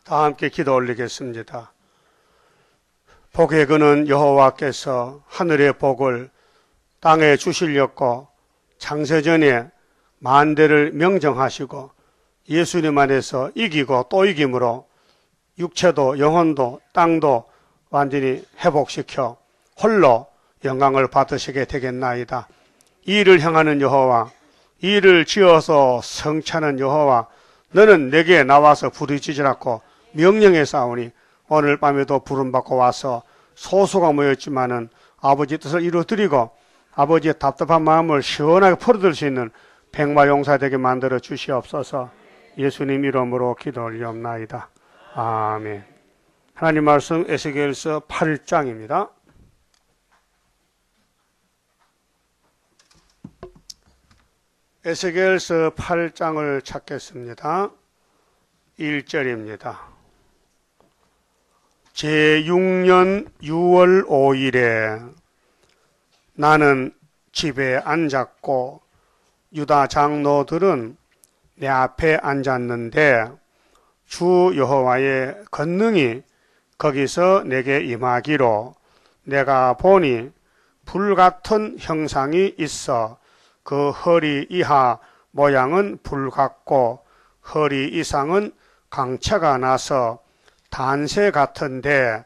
다 함께 기도 올리겠습니다. 복의 근은 여호와께서 하늘의 복을 땅에 주시려고 창세전에 만대를 명정하시고 예수님 안에서 이기고 또 이김으로 육체도 영혼도 땅도 완전히 회복시켜 홀로 영광을 받으시게 되겠나이다. 이 일을 향하는 여호와, 이 일을 지어서 성취하는 여호와, 너는 내게 나와서 부르짖으라고 명령해 싸우니 오늘 밤에도 부름받고 와서 소수가 모였지만은 아버지 뜻을 이루어드리고 아버지의 답답한 마음을 시원하게 풀어드릴 수 있는 백마용사 되게 만들어 주시옵소서. 예수님 이름으로 기도 올리옵나이다. 아멘. 하나님 말씀 에스겔서 8장입니다. 에스겔서 8장을 찾겠습니다. 1절입니다. 제6년 6월 5일에 나는 집에 앉았고 유다 장로들은 내 앞에 앉았는데 주 여호와의 권능이 거기서 내게 임하기로 내가 보니 불같은 형상이 있어 그 허리 이하 모양은 불같고 허리 이상은 강체가 나서 단새 같은데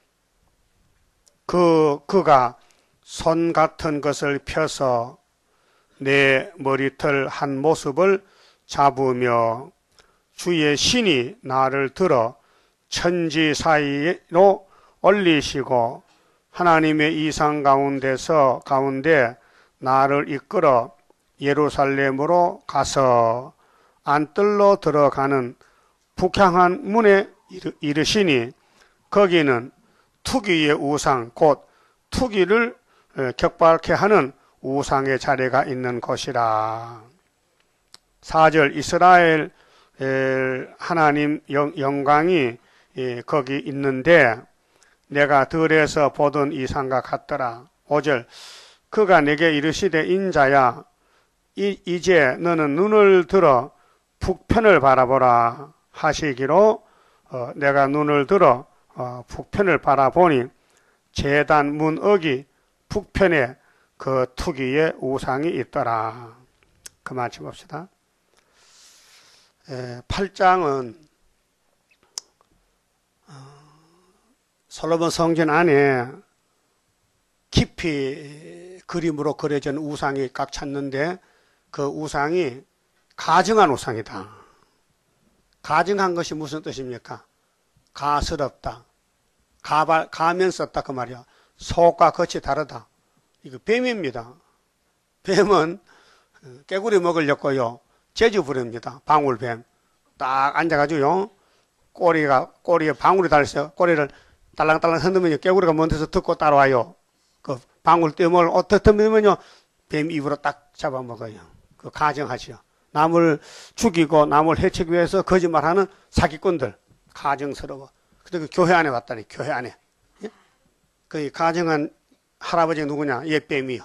그가 손 같은 것을 펴서 내 머리털 한 모습을 잡으며 주의 신이 나를 들어 천지 사이로 올리시고 하나님의 이상 가운데 나를 이끌어 예루살렘으로 가서 안뜰로 들어가는 북향한 문에 이르시니 거기는 투기의 우상 곧 투기를 격발케 하는 우상의 자리가 있는 곳이라. 4절 이스라엘 하나님 영광이 거기 있는데 내가 들에서 보던 이상과 같더라. 5절 그가 내게 이르시되 인자야 이제 너는 눈을 들어 북편을 바라보라 하시기로 내가 눈을 들어 북편을 바라보니 제단 문억이 북편에 그 투기의 우상이 있더라. 그만 짚읍시다. 8장은 솔로몬 성전 안에 깊이 그림으로 그려진 우상이 꽉 찼는데 그 우상이 가증한 우상이다. 가증한 것이 무슨 뜻입니까? 가스럽다. 가면 썼다 그 말이야. 속과 겉이 다르다. 이거 뱀입니다. 뱀은 깨구리 먹으려고요. 재주 부립니다. 방울뱀. 딱 앉아가지고요. 꼬리에 방울이 달렸어요. 꼬리를 딸랑딸랑 흔들면 깨구리가 먼 데서 듣고 따라와요. 그 방울 뜸을 어떻게 흔들면요. 뱀 입으로 딱 잡아먹어요. 그 가정하지요. 남을 죽이고 남을 해치기 위해서 거짓말하는 사기꾼들. 가정스러워. 근데 그 교회 안에 왔다니, 교회 안에. 예? 그 가정한 할아버지 누구냐? 옛뱀이요.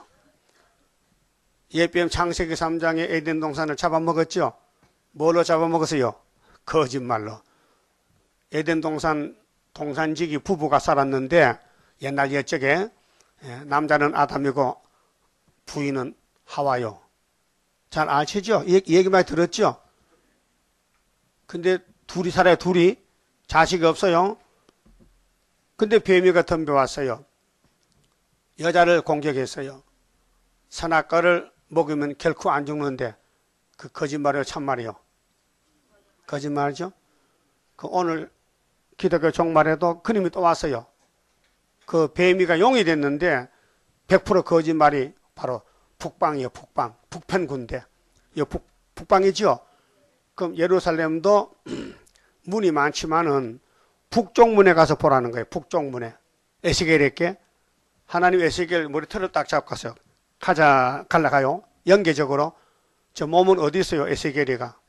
옛뱀 창세기 3장에 에덴 동산을 잡아먹었죠? 뭘로 잡아먹었어요? 거짓말로. 에덴 동산지기 부부가 살았는데 옛날 옛적에 남자는 아담이고 부인은 하와요. 잘 아시죠? 얘기 많이 들었죠? 근데 둘이 살아요, 둘이. 자식이 없어요. 근데 뱀이가 덤벼왔어요. 여자를 공격했어요. 선악과를 먹으면 결코 안 죽는데 그 거짓말이에요, 참말이요? 거짓말이죠? 그 오늘 기독교 종말에도 그림이 또 왔어요. 그 뱀이가 용이 됐는데 100% 거짓말이 바로 북방이에요, 북방. 북편 군대. 이 북방이죠? 그럼 예루살렘도 문이 많지만은 북쪽 문에 가서 보라는 거예요. 북쪽 문에. 에스겔에게 하나님 에스겔 머리털을 딱 잡고 갔어요. 갈라가요. 연계적으로. 저 몸은 어디 있어요? 에스겔이가.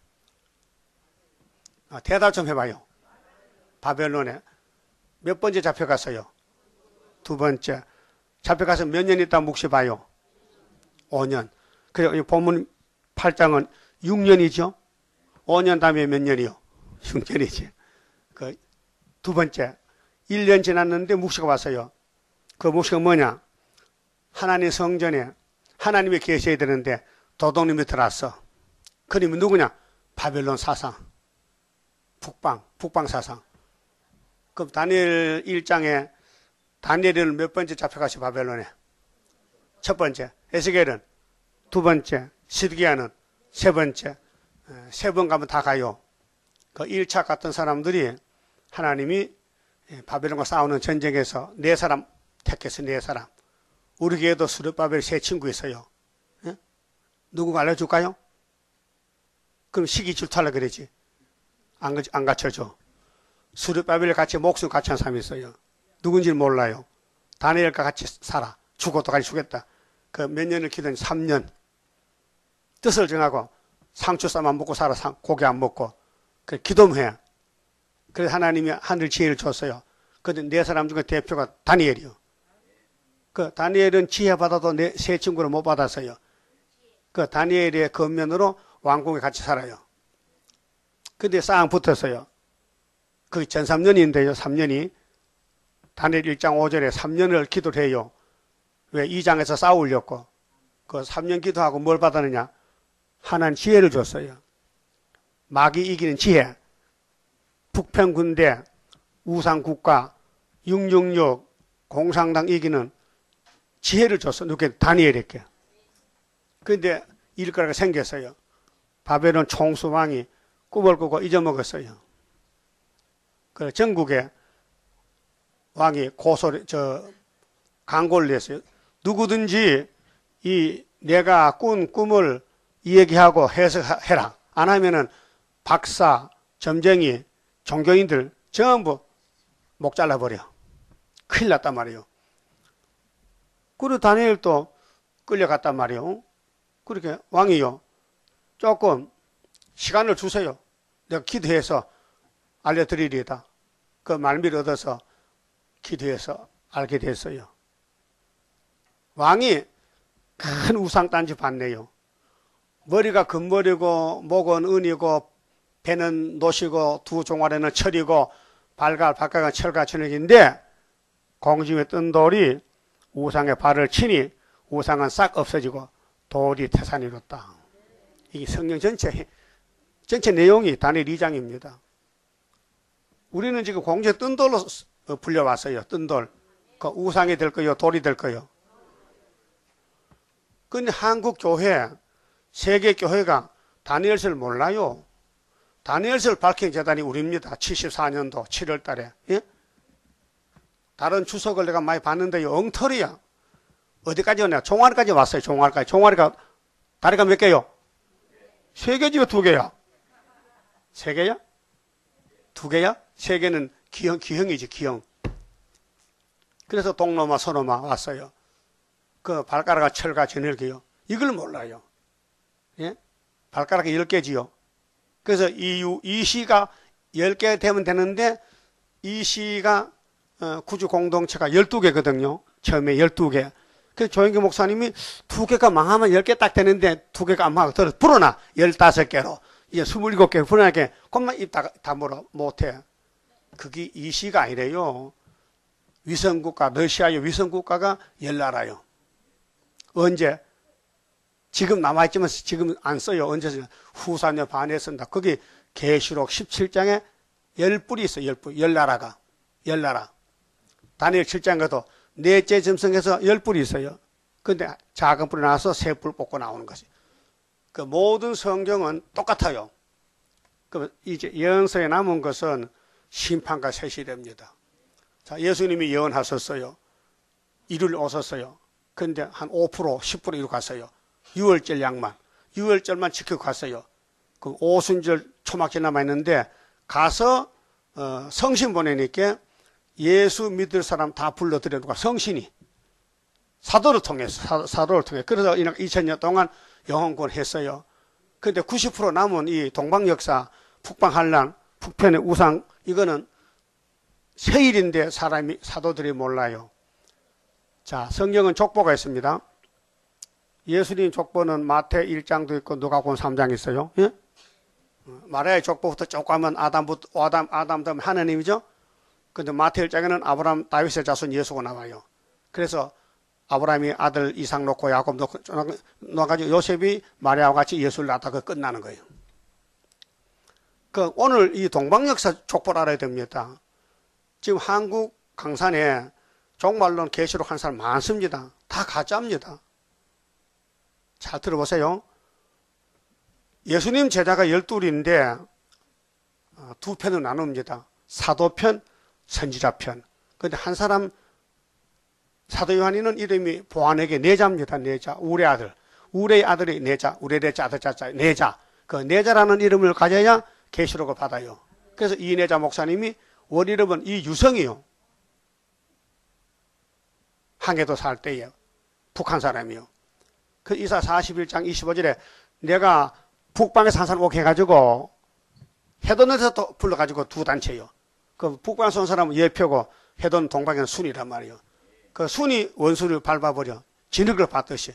대답 좀 해봐요. 바벨론에. 몇 번째 잡혀갔어요? 2번째. 잡혀가서 몇 년 있다 묵시봐요? 5년. 그래요. 이 본문 8장은 6년이죠? 5년 다음에 몇 년이요? 6년이지. 두 번째, 1년 지났는데 묵시가 왔어요. 그 묵시가 뭐냐? 하나님 성전에 하나님이 계셔야 되는데 도둑님이 들어왔어. 그놈이 누구냐? 바벨론 사상. 북방 사상. 그럼 다니엘 1장에 다니엘은 몇 번째 잡혀가시 바벨론에? 첫 번째. 에스겔은 두 번째. 시드기야는 세 번째. 세 번 가면 다 가요. 그 1차 같은 사람들이 하나님이 바벨론과 싸우는 전쟁에서 네 사람 택해서 네 사람. 우리 교회도 스룹바벨 세 친구 있어요. 예? 누구가 알려줄까요? 그럼 시기 질투하려고 그러지. 안 갖춰줘. 스룹바벨 같이 목숨 같이 한 사람이 있어요. 누군지 몰라요. 다니엘과 같이 살아. 죽어도 같이 죽겠다. 그 몇 년을 기도했는데 3년. 뜻을 정하고 상추쌈 안 먹고 살아. 고기 안 먹고. 그 기도만 해. 그래서 하나님이 하늘 지혜를 줬어요. 근데 네 사람 중에 대표가 다니엘이요. 그 다니엘은 지혜 받아도 세 친구를 못 받았어요. 그 다니엘의 겉면으로 왕궁에 같이 살아요. 근데 쌍 붙었어요. 그게 전 3년인데요. 3년이. 다니엘 1장 5절에 3년을 기도를 해요. 왜? 2장에서 싸우려고. 그 3년 기도하고 뭘 받았느냐? 하나님 지혜를 줬어요. 마귀 이기는 지혜. 북평 군대, 우상 국가, 666, 공산당 이기는 지혜를 줬어. 누구게? 다니엘에게. 그런데 일거리가 생겼어요. 바벨론 총수왕이 꿈을 꾸고 잊어먹었어요. 그 전국에 왕이 강고를 냈어요. 누구든지 내가 꾼 꿈을 이야기하고 해석해라. 안 하면은 박사, 점쟁이, 종교인들 전부 목 잘라버려. 큰일 났단 말이에요. 그리고 다니엘도 끌려갔단 말이에요. 그렇게 왕이요. 조금 시간을 주세요. 내가 기도해서 알려드리리다. 그 말미를 얻어서 기도해서 알게 됐어요. 왕이 큰 우상단지 봤네요. 머리가 금머리고 목은 은이고 배는 노시고 두 종아리는 철이고 발가락은 철과 천역인데 공중에 뜬 돌이 우상의 발을 치니 우상은 싹 없어지고 돌이 태산이 이뤘다. 이게 성경 전체 내용이 다니엘 2장입니다. 우리는 지금 공중에 뜬 돌로 불려왔어요. 뜬 돌. 그 우상이 될 거요, 돌이 될 거요. 근데 한국 교회, 세계 교회가 다니엘서를 몰라요. 다니엘서를 밝힌 재단이 우리입니다. 74년도 7월 달에. 예? 다른 주석을 내가 많이 봤는데 엉터리야. 어디까지 오냐? 종아리까지 왔어요. 종아리까지. 종아리가 다리가 몇 개요? 3개지요? 2개야? 3개야? 2개야? 3개는 기형이지, 기형. 그래서 동로마, 서로마 왔어요. 그 발가락과 철과 전혈기요. 이걸 몰라요. 예? 발가락이 10개지요. 그래서 이 시가 10개 되면 되는데 이 시가 구주 공동체가 12개거든요. 처음에 12개. 그래서 조영기 목사님이 2개가 망하면 10개 딱 되는데 2개가 안 망하고 불어나 15개로 이제 27개 불어나게 그것만 입 다물어 못해. 그게 이 시가 아니래요. 위성국가, 러시아의 위성국가가 10나라요. 언제? 지금 남아있지만 지금 안 써요. 언제 써요? 후사녀 반에 쓴다. 거기 계시록 17장에 10뿔이 있어요. 10뿔. 10나라가. 10나라. 다니엘 7장 가도 넷째 점성에서 10뿔이 있어요. 근데 작은 뿔이 나와서 세 뿔 뽑고 나오는 것이. 그 모든 성경은 똑같아요. 그 이제 예언서에 남은 것은 심판과 세시됩니다. 자, 예수님이 예언하셨어요. 이를 오셨어요. 근데 한 5%, 10% 이루 갔어요. 6월절 양만. 6월절만 지키고 갔어요. 그 오순절 초막절 남아있는데 가서 성신 보내니까 예수 믿을 사람 다 불러들여놓고 성신이 사도를 통해서 사도를 통해 그래서 2000년 동안 영혼권 했어요. 근데 90% 남은 이 동방 역사, 북방 한란, 북편의 우상 이거는 세일인데 사도들이 몰라요. 자, 성경은 족보가 있습니다. 예수님 족보는 마태 1장도 있고 누가복음 3장 있어요. 예? 마리아의 족보부터 쭉 가면 아담부터 하나님이죠. 근데 마태 1장에는 아브라함 다윗의 자손 예수가 나와요. 그래서 아브라함이 아들 이삭 놓고 야곱 놓아가지고 요셉이 마리아와 같이 예수를 낳다가 끝나는 거예요. 그 오늘 이 동방역사 족보를 알아야 됩니다. 지금 한국 강산에 종말론 계시록 한 사람 많습니다. 다 가짜입니다. 잘 들어보세요. 예수님 제자가 12인데 두 편을 나눕니다. 사도편, 선지자편. 그런데 한 사람 사도 요한이는 이름이 보안에게 내자입니다. 내자. 우레 아들. 우레의 아들이 내자. 우레의 내자 아들 자자. 내자. 그 내자라는 이름을 가져야 계시록을 받아요. 그래서 이내자 목사님이 원 이름은 이유성이요. 항해도 살 때에 북한 사람이요. 그 이사 41장 25절에 내가 북방에서 한 사람 오게 해가지고 해돈에서 또 불러가지고 두 단체요. 그 북방에서 온 사람은 예표고 해돈 동방에는 순이란 말이요. 그 순이 원수를 밟아버려 진흙을 받듯이.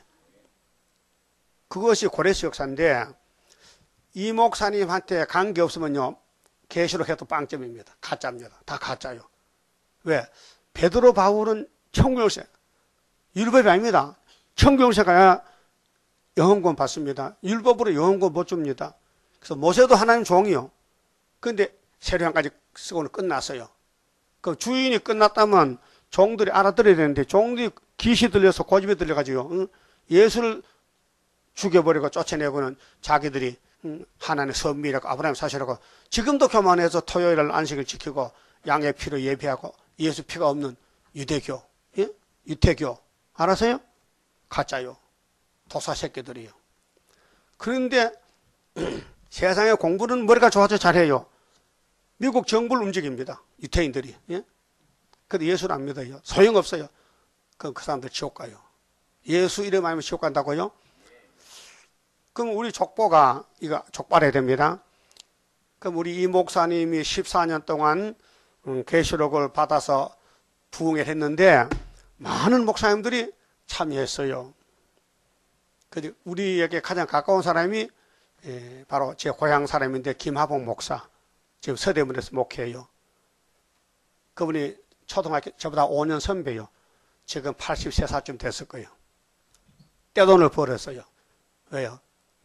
그것이 고레스 역사인데 이 목사님한테 관계 없으면요 계시록 해도 빵점입니다. 가짜입니다. 다 가짜요. 왜? 베드로 바울은 천국영세 율법이 아닙니다. 천국영세 가야 영혼권 받습니다. 율법으로 영혼권 못 줍니다. 그래서 모세도 하나님 종이요. 근데 세례관까지 쓰고는 끝났어요. 그 주인이 끝났다면 종들이 알아들어야 되는데 종들이 귀시 들려서 고집에 들려가지고 예수를 죽여버리고 쫓아내고는 자기들이 하나님의 선미라고 아브라함 사시라고 지금도 교만해서 토요일날 안식을 지키고 양의 피로 예배하고 예수 피가 없는 유대교, 예? 유태교 알아서요? 가짜요. 도사 새끼들이요. 그런데 세상의 공부는 머리가 좋아서 잘해요. 미국 정부를 움직입니다. 유태인들이. 예? 근데 예수를 안 믿어요. 소용없어요. 그 사람들 지옥 가요. 예수 이름 아니면 지옥 간다고요? 그럼 우리 족보가 이거 족발해야 됩니다. 그럼 우리 이 목사님이 14년 동안 계시록을 받아서 부흥을 했는데 많은 목사님들이 참여했어요. 근데 우리에게 가장 가까운 사람이 바로 제 고향 사람인데 김하봉 목사. 지금 서대문에서 목회해요. 그분이 초등학교 저보다 5년 선배요. 지금 83살쯤 됐을 거예요. 떼돈을 벌었어요. 왜요?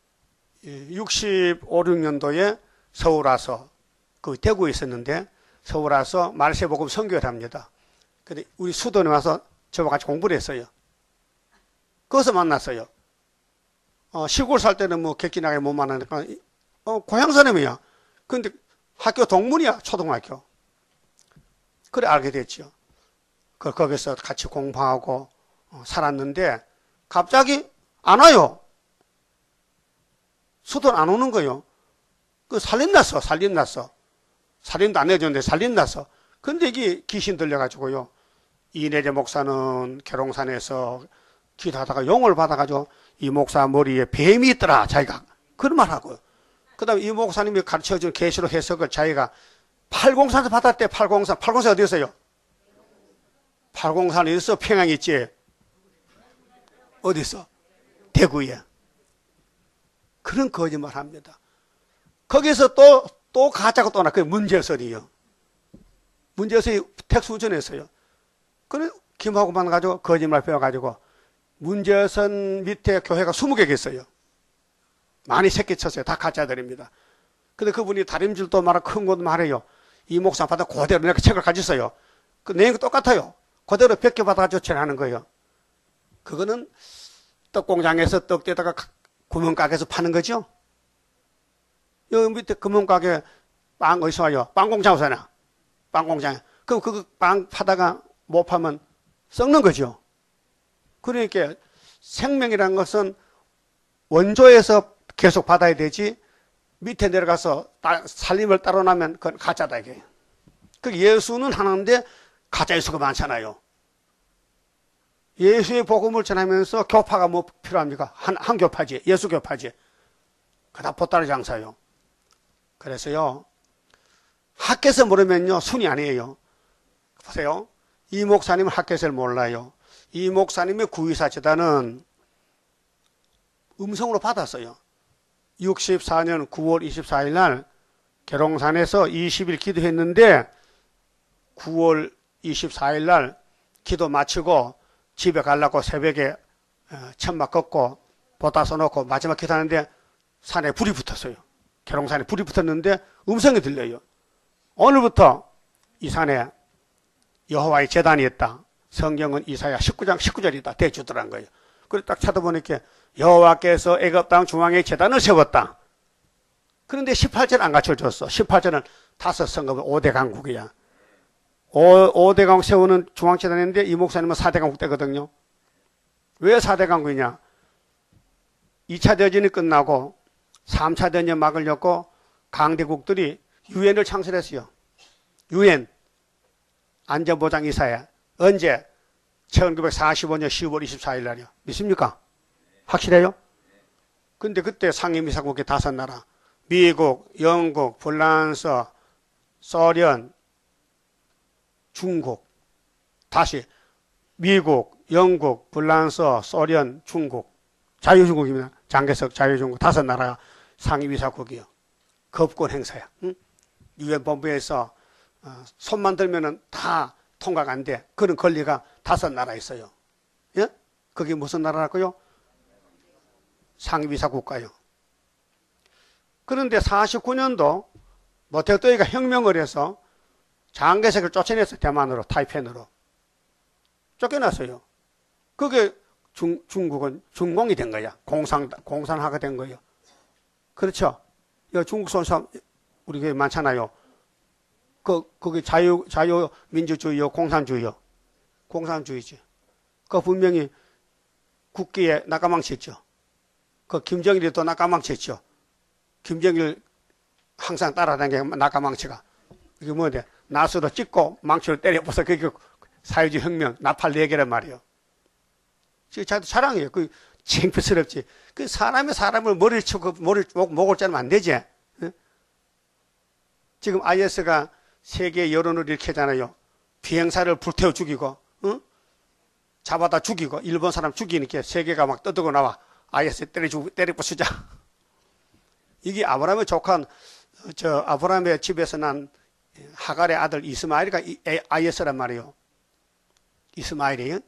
65, 6년도에 서울 와서 그 대구에 있었는데 서울 와서 말세복음 선교를 합니다. 근데 우리 수도에 와서 저와 같이 공부를 했어요. 거기서 만났어요. 시골 살 때는 뭐 객기나게 못 만나니까 고향 사람이야. 근데 학교 동문이야. 초등학교. 그래 알게 됐죠. 거기서 같이 공부하고 살았는데 갑자기 안 와요. 수도는 안 오는 거요. 그 살림났어. 살림도 안 해줬는데 살림났어. 근데 이게 귀신 들려가지고요. 이내재 목사는 계룡산에서 기도하다가 용을 받아가지고 이 목사 머리에 뱀이 있더라. 자기가 그런 말 하고요. 그 다음에 이 목사님이 가르쳐준 계시록 해석을 자기가 803에서 받았대. 803 어디 있어요? 803이 있어? 평양에 있지? 어디 있어? 대구에. 그런 거짓말 합니다. 거기서 또 가짜가 또 나. 그게 문제설이요. 문제설이 택수 운전했어요. 그래, 김하고 만나가지고 거짓말 배워가지고 문제선 밑에 교회가 20개가 있어요. 많이 새끼 쳤어요. 다 가짜들입니다. 근데 그분이 다림질도 말하고 큰 것도 말해요. 이 목사 받아 그대로 내가 책을 가졌어요. 그 내용이 똑같아요. 그대로 100개 받아가지고 전하는 거예요. 그거는 떡공장에서 떡 떼다가 구멍가게에서 파는 거죠. 여기 밑에 구멍가게 빵 어디서 와요? 빵공장에서 나. 빵공장에. 그럼 그 빵 파다가 못 파면 썩는 거죠. 그러니까 생명이라는 것은 원조에서 계속 받아야 되지 밑에 내려가서 살림을 따로 나면 그건 가짜다 이게. 그 예수는 하나인데 가짜 예수가 많잖아요. 예수의 복음을 전하면서 교파가 뭐 필요합니까? 한 교파지. 예수 교파지. 그다 보따리 장사요. 그래서요. 학개서 모르면요. 순이 아니에요. 보세요. 이 목사님은 학개서를 몰라요. 이 목사님의 구의사 재단은 음성으로 받았어요. 64년 9월 24일 날 계룡산에서 20일 기도했는데 9월 24일 날 기도 마치고 집에 가려고 새벽에 천막 걷고 보따 써놓고 마지막 기도하는데 산에 불이 붙었어요. 계룡산에 불이 붙었는데 음성이 들려요. 오늘부터 이 산에 여호와의 제단이 있다. 성경은 이사야 19장 19절이다. 대주더란 거예요. 그래서 딱 찾아보니까 여호와께서 애굽 땅 중앙에 제단을 세웠다. 그런데 18절 안 갖춰줬어. 18절은 다섯 성읍의 5대 강국이야. 5대 강국 세우는 중앙제단인데 이 목사님은 4대 강국 되거든요. 왜 4대 강국이냐? 2차 대전이 끝나고 3차 대전 막을 엮고 강대국들이 유엔을 창설했어요. 유엔 안전보장이사회. 언제? 1945년 10월 24일 날이요. 믿습니까? 확실해요? 근데 그때 상임이사국이 5나라. 미국, 영국, 프랑스, 소련, 중국. 다시 미국, 영국, 프랑스, 소련, 중국. 자유중국입니다. 장개석 자유중국 5나라 상임이사국이요. 겁권 행사야. 응? 유엔 본부에서 손만 들면은 다 통과가 안 돼. 그런 권리가 5나라 있어요. 예? 그게 무슨 나라라고요? 상임이사 국가요. 그런데 49년도 모태또이가 혁명을 해서 장개석을 쫓아냈어요. 대만으로, 타이펜으로. 쫓겨났어요. 그게 중국은 중공이 된 거야. 공산화가 된 거예요. 그렇죠? 중국 선사 우리 교회 많잖아요. 그게 자유민주주의요, 공산주의요? 공산주의지. 그 분명히 국기에 낙가망치 있죠. 그 김정일이 또 낙가망치 있죠. 김정일 항상 따라다니는 게 낙가망치가. 이게 뭐냐? 나수로 찍고 망치로 때려부숴서 그게 사회주의 혁명, 나팔 4개란 말이에요. 자기도 자랑해요. 그 창피스럽지. 그 사람을 머리를 치고 목을 자르면 안 되지. 응? 지금 IS가 세계 여론을 일으키잖아요. 비행사를 불태워 죽이고, 응? 잡아다 죽이고, 일본 사람 죽이니까 세계가 막 떠들고 나와. IS 때려 부수자. 이게 아브라함의 조카, 아브라함의 집에서 난 하갈의 아들 이스마엘이가 IS란 말이에요. 이스마엘이에요.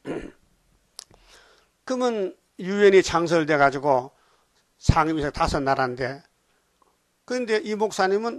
그러면 유엔이 창설돼 가지고 상임위사 5나라인데, 그런데 이 목사님은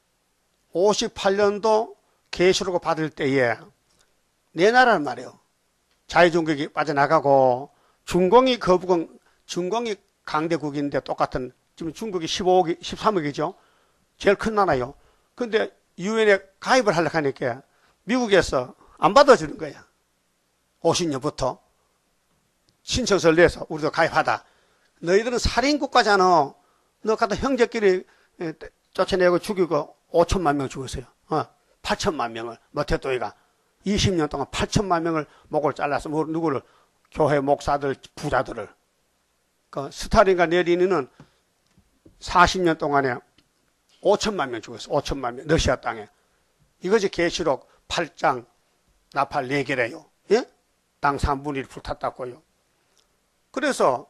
58년도 계시록을 받을 때에 네 나라란 말이에요. 자유종국이 빠져나가고 중공이 거부권, 중공이 강대국인데 똑같은, 지금 중국이 13억이죠. 제일 큰 나라요. 근데 유엔에 가입을 하려고 하니까 미국에서 안 받아주는 거야. 50년부터 신청서를 내서 우리도 가입하다. 너희들은 살인국가잖아. 너 같은 형제끼리 쫓아내고 죽이고 5천만 명 죽었어요. 8천만 명을 모태또이가 20년 동안 8천만 명을 목을 잘라서 누구를? 교회 목사들, 부자들을. 그 스탈린과 레닌은 40년 동안에 5천만 명 죽었어요. 5천만 명. 러시아 땅에. 이것이 계시록 8장 나팔 4개래요. 예? 땅 3분의 1 불탔다고요. 그래서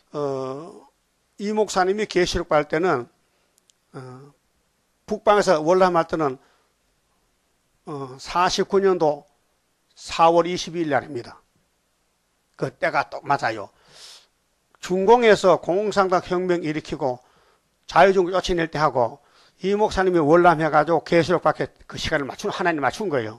이 목사님이 계시록 받을 때는 북방에서 월남할 때는 49년도 4월 22일 날입니다. 그 때가 또 맞아요. 중공에서 공산당 혁명 일으키고 자유중국 쫓아낼 때 하고 이 목사님이 월남해가지고 계시록 받게 그 시간을 하나님 맞춘 거예요.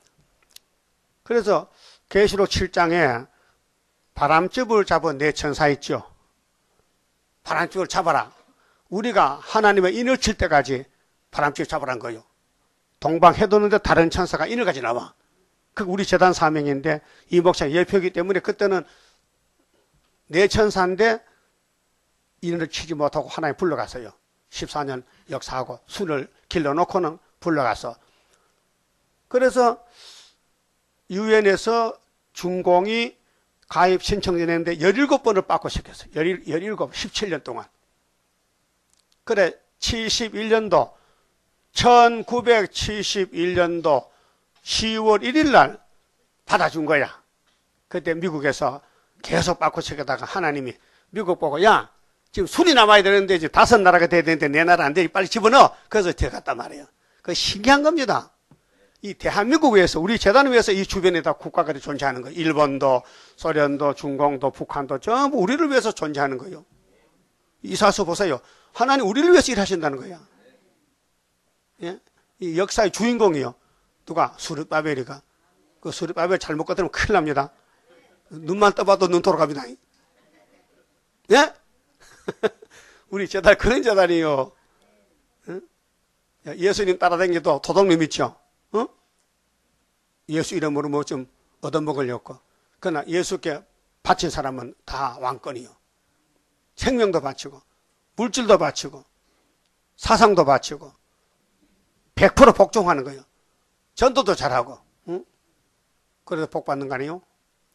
그래서 계시록 7장에 바람집을 잡은 4천사 있죠. 바람집을 잡아라. 우리가 하나님의 인을 칠 때까지 바람집 잡으란 거예요. 동방 해돋는데 다른 천사가 인을까지 나와. 그 우리 재단 사명인데 이 목사 예표이기 때문에 그때는 4천사인데 인을 치지 못하고 하나님 불러갔어요. 14년 역사하고 순을 길러놓고는 불러가서. 그래서 유엔에서 중공이 가입 신청했는데 17번을 받고 시켰어요. 17, 17년 동안. 그래 71년도 1971년도 10월 1일 날 받아준 거야. 그때 미국에서 계속 받고 시켰다가 하나님이 미국 보고 야 지금 순이 남아야 되는데 이제 5나라가 돼야 되는데 4나라 안 돼. 빨리 집어넣어. 그래서 들어갔단 말이에요. 그 신기한 겁니다. 이 대한민국 위해서, 우리 재단을 위해서 이 주변에 다 국가들이 존재하는 거예요. 일본도, 소련도, 중공도, 북한도 전부 우리를 위해서 존재하는 거예요. 이사서 보세요. 하나님 우리를 위해서 일하신다는 거야. 예? 이 역사의 주인공이요. 누가? 수르바벨이가. 그 수르바벨 잘못 건드리면 큰일 납니다. 눈만 떠봐도 눈 돌아갑니다. 예? 우리 재단 그런 재단이에요. 예수님 따라다니도 도둑놈 있죠. 어? 예수 이름으로 뭐 좀 얻어먹으려고. 그러나 예수께 바친 사람은 다 왕권이요. 생명도 바치고 물질도 바치고 사상도 바치고 100% 복종하는 거예요. 전도도 잘하고. 응? 그래서 복 받는 거 아니에요?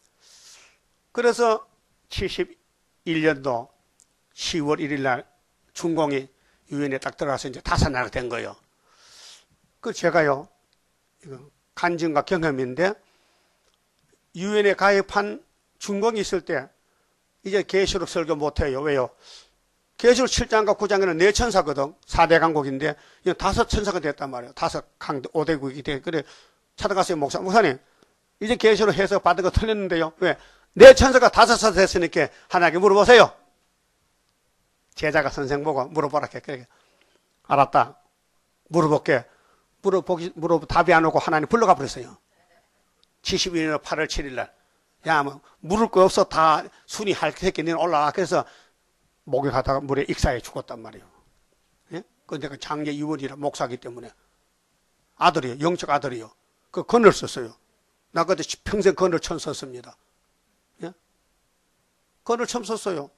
그래서 71년도 10월 1일 날 중공이 유엔에 딱 들어가서 이제 다섯 나라가 된 거예요. 그 제가요, 이거 간증과 경험인데, 유엔에 가입한 중공이 있을 때, 이제 계시록 설교 못해요. 왜요? 계시록 7장과 9장에는 4천사거든. 4대 강국인데, 이제 5천사가 됐단 말이에요. 5대국이 돼. 그래, 찾아갔어요, 목사님. 이제 계시록 해석 받은 거 틀렸는데요. 왜? 4천사가 5사 됐으니까 하나님께 물어보세요. 제자가 선생 보고 물어보라. 그래. 알았다. 물어볼게. 답이 안 오고 하나님 불러가 버렸어요. 72년 8월 7일 날. 야, 뭐, 물을 거 없어. 다 순이 할새끼 너는 올라와. 그래서 목욕하다가 물에 익사해 죽었단 말이에요. 예? 근데 그 장례 2월이라 목사기 때문에. 아들이요. 영적 아들이요. 그 건을 썼어요. 나 그때 평생 건을 처음 썼습니다. 예? 건을 처음 썼어요.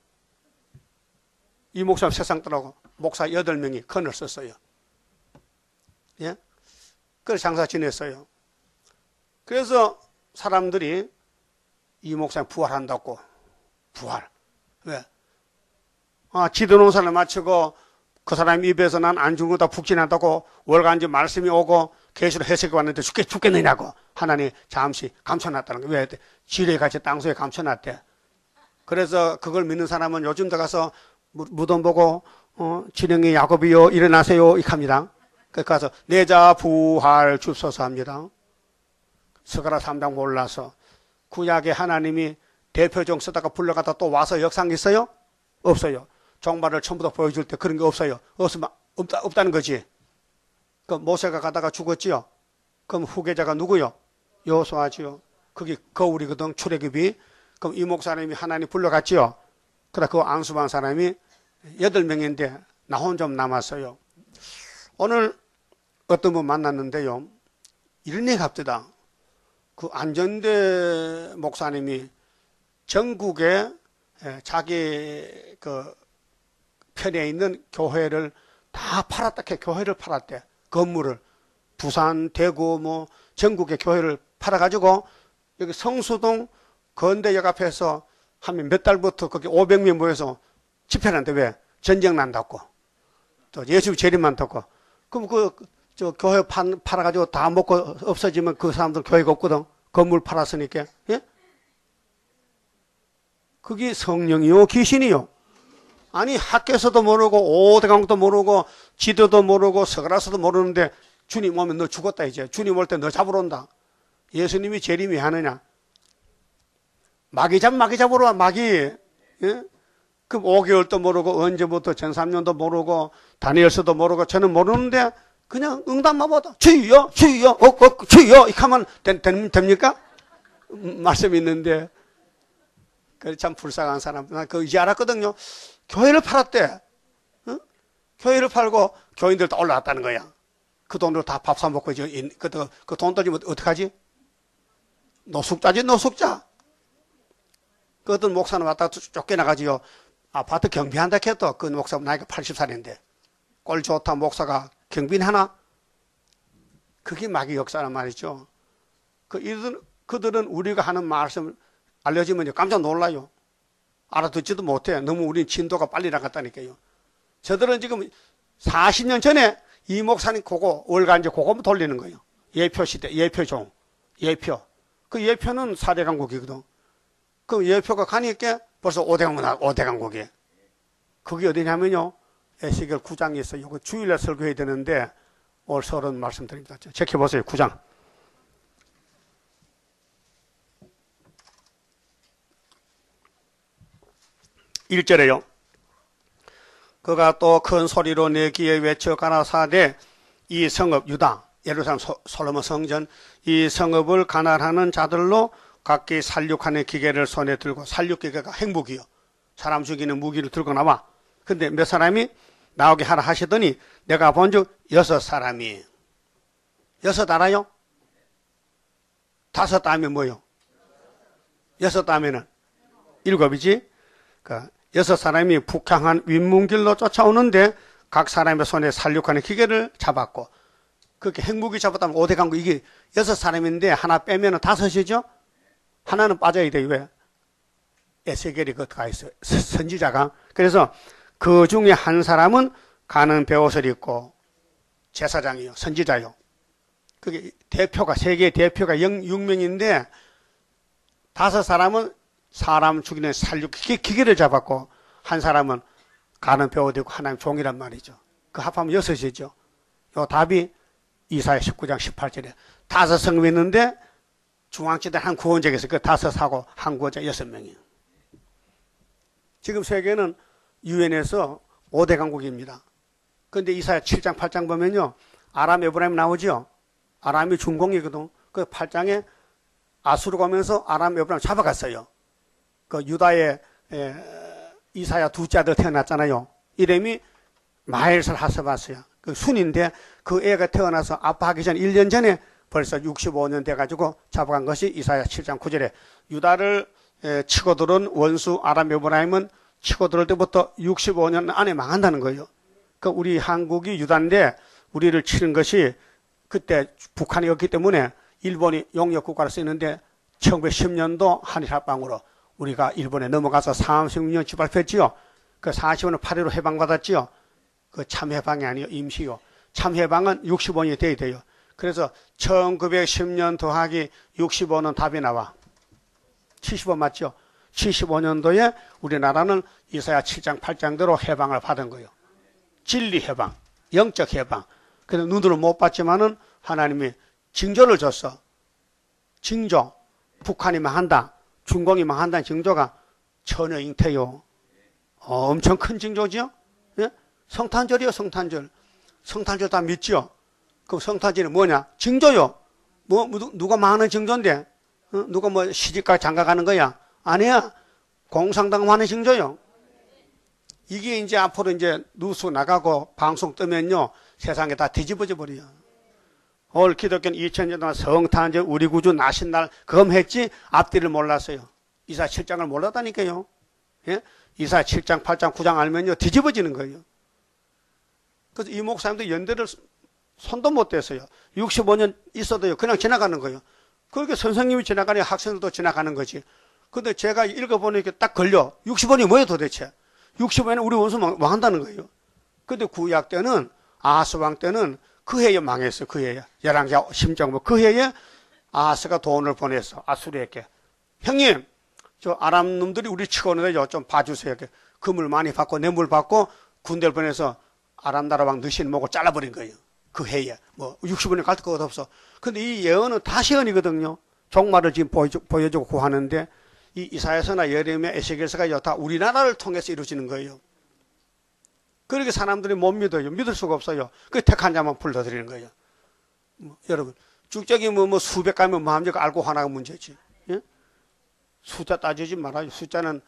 이 목사님 세상 떠나고 목사 8명이 건을 썼어요. 예? 그래서 장사 지냈어요. 그래서 사람들이 이 목사님 부활한다고. 부활. 왜? 지도 농사를 마치고 그 사람 입에서 난 안 죽은 거다 북진한다고 월간지 말씀이 오고 계시록 해석이 왔는데 죽겠느냐고 하나님 잠시 감춰놨다는 거예요. 왜? 지뢰 같이 땅속에 감춰놨대. 그래서 그걸 믿는 사람은 요즘 들어가서 무덤 보고 진영의 야곱이요 일어나세요 이렇게 합니다. 그래서 내자 부활 줍소서 합니다. 스가랴 3장 몰라서 구약에 하나님이 대표종 쓰다가 불러가다 또 와서 역사한 게 있어요? 없어요. 종말을 전부 다 보여줄 때 그런 게 없어요. 없으면 없다는 거지. 그 모세가 가다가 죽었지요. 그럼 후계자가 누구요? 여호수아지요. 그게 거울이거든 출애굽이. 그럼 이 목사님이 하나님 불러갔지요. 그래 그 안수반 사람이 8명인데 나 혼자 남았어요. 오늘 어떤 분 만났는데요. 이런 얘기 합니다. 그 안전대 목사님이 전국에 자기 그 편에 있는 교회를 다 팔았다. 교회를 팔았대. 건물을. 부산, 대구, 뭐 전국의 교회를 팔아가지고 여기 성수동 건대역 앞에서 하면 몇 달부터 거기 500명 모여서 집회를 하는데 왜? 전쟁 난다고. 또 예수 재림만 듣고. 그럼 저 교회 팔아가지고 다 먹고 없어지면 그 사람들 교회가 없거든. 건물 팔았으니까. 예? 그게 성령이요? 귀신이요? 아니, 학교에서도 모르고, 오대강도 모르고, 지도도 모르고, 서가라서도 모르는데, 주님 오면 너 죽었다, 이제. 주님 올 때 너 잡으러 온다. 예수님이 재림이 하느냐? 마귀 잡으러 와, 마귀. 예? 그럼 5개월도 모르고, 언제부터 전3년도 모르고, 다니엘서도 모르고, 저는 모르는데, 그냥 응답만 받아. 주여, 주여, 주여, 이렇게 하면 됩니까? 말씀이 있는데, 그 참 불쌍한 사람. 나 그거 이제 알았거든요. 교회를 팔았대. 응? 교회를 팔고, 교인들 다 올라왔다는 거야. 그 돈으로 다 밥 사먹고, 이제, 그 돈 떨어지면 어떡하지? 노숙자지, 노숙자. 그 어떤 목사는 왔다가 쫓겨나가지요. 아파트 경비한다 했어. 그 목사 나이가 80살인데. 꼴 좋다 목사가 경비하나? 그게 마귀 역사란 말이죠. 그들은 우리가 하는 말씀을 알려주면 깜짝 놀라요. 알아듣지도 못해. 너무 우린 진도가 빨리 나갔다니까요. 저들은 지금 40년 전에 이 목사님 그거 월간지 그거 돌리는 거예요. 예표 시대, 예표종, 예표. 그 예표는 4대 강국이거든. 그 예표가 가니까 벌써 5대 강국이에요. 그게 어디냐면요. 에스겔 9장에 있어요. 이거 주일날 설교해야 되는데 올 설은 말씀드립니다. 지켜보세요. 9장. 1절에요. 그가 또 큰 소리로 내 귀에 외쳐 가라사대 이 성읍 유다 예루살렘 솔로몬 성전 이 성읍을 가난하는 자들로 각기 살육하는 기계를 손에 들고 살육기계가 핵무기요. 사람 죽이는 무기를 들고 나와. 근데 몇 사람이 나오게 하라 하시더니 내가 본즉 6사람이 6 알아요? 5 따면 뭐요? 6 따면은 7이지. 그러니까 6사람이 북향한 윗문길로 쫓아오는데 각 사람의 손에 살육하는 기계를 잡았고 그렇게 핵무기 잡았다면 5대 강국 이게 6사람인데 하나 빼면은 5이죠? 하나는 빠져야 돼요. 왜? 에세겔이 가 있어요. 선지자가. 그래서 그 중에 한 사람은 가는 베옷을 입고 제사장이요. 선지자요. 그게 대표가, 세계 대표가 6명인데 5사람은 사람 죽이는 살육 기계를 잡았고 한 사람은 가는 베옷 입고 하나님 종이란 말이죠. 그 합하면 6이죠. 요 답이 이사야 19장 18절에 5 성읍이 있는데 중앙지대 한 구원적에서 그 5하고 한 구원적 6명이에요. 지금 세계는 유엔에서 5대 강국입니다. 그런데 이사야 7장 8장 보면요. 아람 에브라임 나오죠. 아람이 중공이거든. 그 8장에 아수르가 오면서 아람 에브라임 잡아갔어요. 그 유다의 이사야 둘째 아들 태어났잖아요. 이름이 마엘살 하스바스야. 그 순인데 그 애가 태어나서 아빠하기 전 1년 전에 벌써 65년 돼가지고 잡아간 것이 이사야 7장 9절에 유다를 치고 들어온 원수 아람 에브라임은 치고 들어올 때부터 65년 안에 망한다는 거예요. 그 우리 한국이 유다인데 우리를 치는 것이 그때 북한이었기 때문에 일본이 용역 국가로 쓰이는데 1910년도 한일 합방으로 우리가 일본에 넘어가서 36년 출발했지요. 그 45년 8.15 해방받았지요. 그 참해방이 아니요 임시요. 참해방은 65년이 돼야 돼요. 그래서 1910년 더하기 65는 답이 나와. 75 맞죠? 75년도에 우리나라는 이사야 7장 8장대로 해방을 받은 거예요. 진리 해방, 영적 해방. 그래서 눈으로 못 봤지만은 하나님이 징조를 줬어. 징조. 북한이 망한다. 중공이 망한다는 징조가 전혀 잉태요. 엄청 큰 징조죠? 예? 성탄절이요, 성탄절. 성탄절 다 믿지요? 그럼 성탄절이 뭐냐? 징조요. 누가 망하는 징조인데? 누가 뭐 시집가 장가 가는 거야? 아니야. 공상당하는 징조요. 이게 이제 앞으로 이제 뉴스 나가고 방송 뜨면요. 세상에 다 뒤집어져 버려요. 올 기독교는 2000년 동안 성탄절, 우리 구주 나신날 그럼 했지 앞뒤를 몰랐어요. 이사야 7장을 몰랐다니까요. 예? 이사야 7장, 8장, 9장 알면요. 뒤집어지는 거예요. 그래서 이 목사님도 연대를 손도 못 댔어요. 65년 있어도요. 그냥 지나가는 거예요. 그렇게 선생님이 지나가니 학생들도 지나가는 거지. 근데 제가 읽어보니까 딱 걸려. 60원이 뭐예요 도대체? 60원에 우리 원수 망한다는 거예요. 근데 구약 때는 아하스왕 때는 그 해에 망했어요. 그 해에. 열왕기하 10장 그 해에 아하스가 돈을 보냈어. 아수르에게. 형님 저 아람 놈들이 우리 치고 오는데 좀 봐주세요. 금을 많이 받고 뇌물 받고 군대를 보내서 아람 나라 왕 느신 목을 잘라버린 거예요. 그 해에. 뭐 60원에 갈 것 없어. 근데 이 예언은 다 시언이거든요. 종말을 지금 보여주고 구하는데 이 이사야서나 예레미야, 에스겔서가 다 우리나라를 통해서 이루어지는 거예요. 그렇게 사람들이 못 믿어요. 믿을 수가 없어요. 그 택한 자만 불러드리는 거예요. 여러분 쭉적이 뭐 수백 가면 뭐 합니까? 알고 하나가 문제지. 예? 숫자 따지지 말아요. 숫자는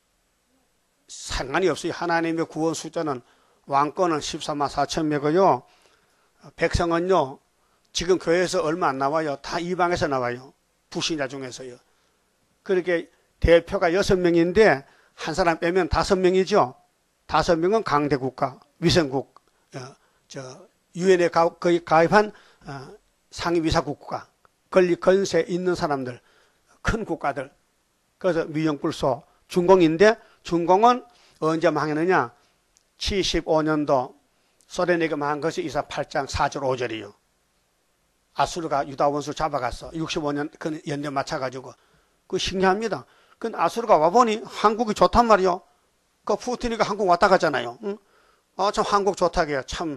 상관이 없어요. 하나님의 구원 숫자는 왕권은 14만 4천 명이고요. 백성은요. 지금 교회에서 얼마 안 나와요. 다 이방에서 나와요. 불신자 중에서요. 그렇게 대표가 6명인데 한 사람 빼면 5명이죠. 5명은 강대국가, 위성국, 유엔에 거의 가입한 상위위사국가, 권리 건세 있는 사람들, 큰 국가들. 그래서 미영불소, 중공인데 중공은 언제 망했느냐? 75년도 소련에게 망한 것이 이사 8장 4절 5절이요. 아수르가 유다 원수 잡아갔어. 65년 그 연대 맞춰가지고. 그 신기합니다. 근데 아수르가 와보니 한국이 좋단 말이요. 그 푸틴이가 한국 왔다 가잖아요. 응? 참 한국 좋다게 참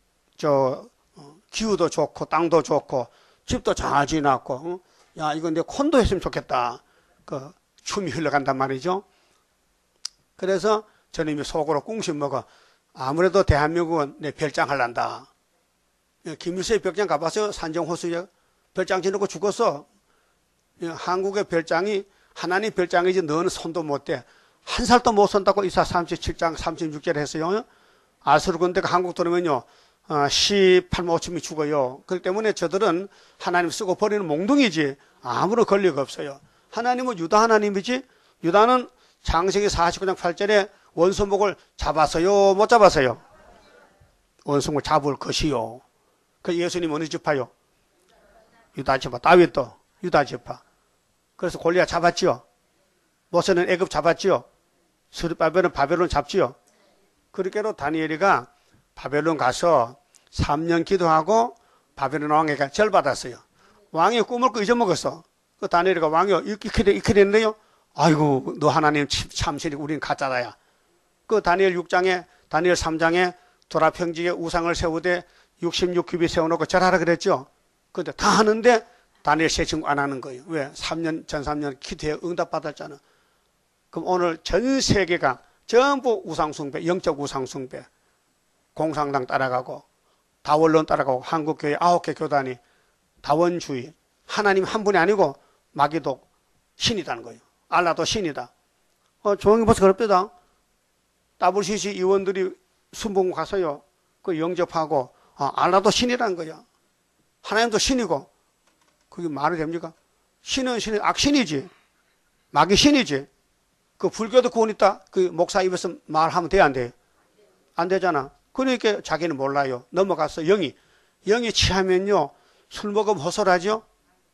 기후도 좋고 땅도 좋고 집도 잘 지났고 응? 야 이거 내 콘도 했으면 좋겠다. 그 춤이 흘러간단 말이죠. 그래서 저놈이 속으로 꿍신 먹어. 아무래도 대한민국은 내 별장 할란다. 김일성의 별장 가봤어요? 산정호수에 별장 지놓고 죽었어. 한국의 별장이 하나님 별장이지 너는 손도 못 대. 한 살도 못 선다고 이사 37장 36절에 했어요. 아수르군대가 한국 들어오면요 18만 5천이 죽어요. 그렇기 때문에 저들은 하나님 쓰고 버리는 몽둥이지 아무런 권리가 없어요. 하나님은 유다 하나님이지. 유다는 창세기 49장 8절에 원수목을 잡았어요? 못 잡았어요? 원수목을 잡을 것이요. 그 예수님 어느 지파요? 유다 지파. 다윗도 유다 지파. 그래서 골리앗 잡았지요. 모세는 애굽 잡았지요. 스룹바벨은 바벨론 잡지요. 그렇게로 다니엘이가 바벨론 가서 3년 기도하고 바벨론 왕에게 절 받았어요. 왕이 꿈을 그 잊어먹었어. 그 다니엘이가 왕이요 이렇게 됐네요. 아이고 너 하나님 참신이 우리는 가짜다야. 그 다니엘 6장에 다니엘 3장에 도라평지에 우상을 세우되 66규비 세워놓고 절하라 그랬죠. 근데 다 하는데 다니엘 세 친구 안 하는 거예요. 왜? 3년 전 3년 기도에 응답받았잖아. 그럼 오늘 전 세계가 전부 우상숭배, 영적 우상숭배, 공산당 따라가고 다원론 따라가고 한국교회 9개 교단이 다원주의, 하나님 한 분이 아니고 마귀도 신이다는 거예요. 알라도 신이다. 조용히 벌써 그럽니다. WCC 의원들이 순봉 가서요. 그 영접하고 알라도 신이라는 거야. 하나님도 신이고 그게 말이 됩니까? 신은 신이 악신이지. 마귀 신이지. 그 불교도 구원 있다. 그 목사 입에서 말하면 돼, 안 돼? 안 되잖아. 그러니까 자기는 몰라요. 넘어가서 영이 취하면요. 술 먹으면 허설하죠?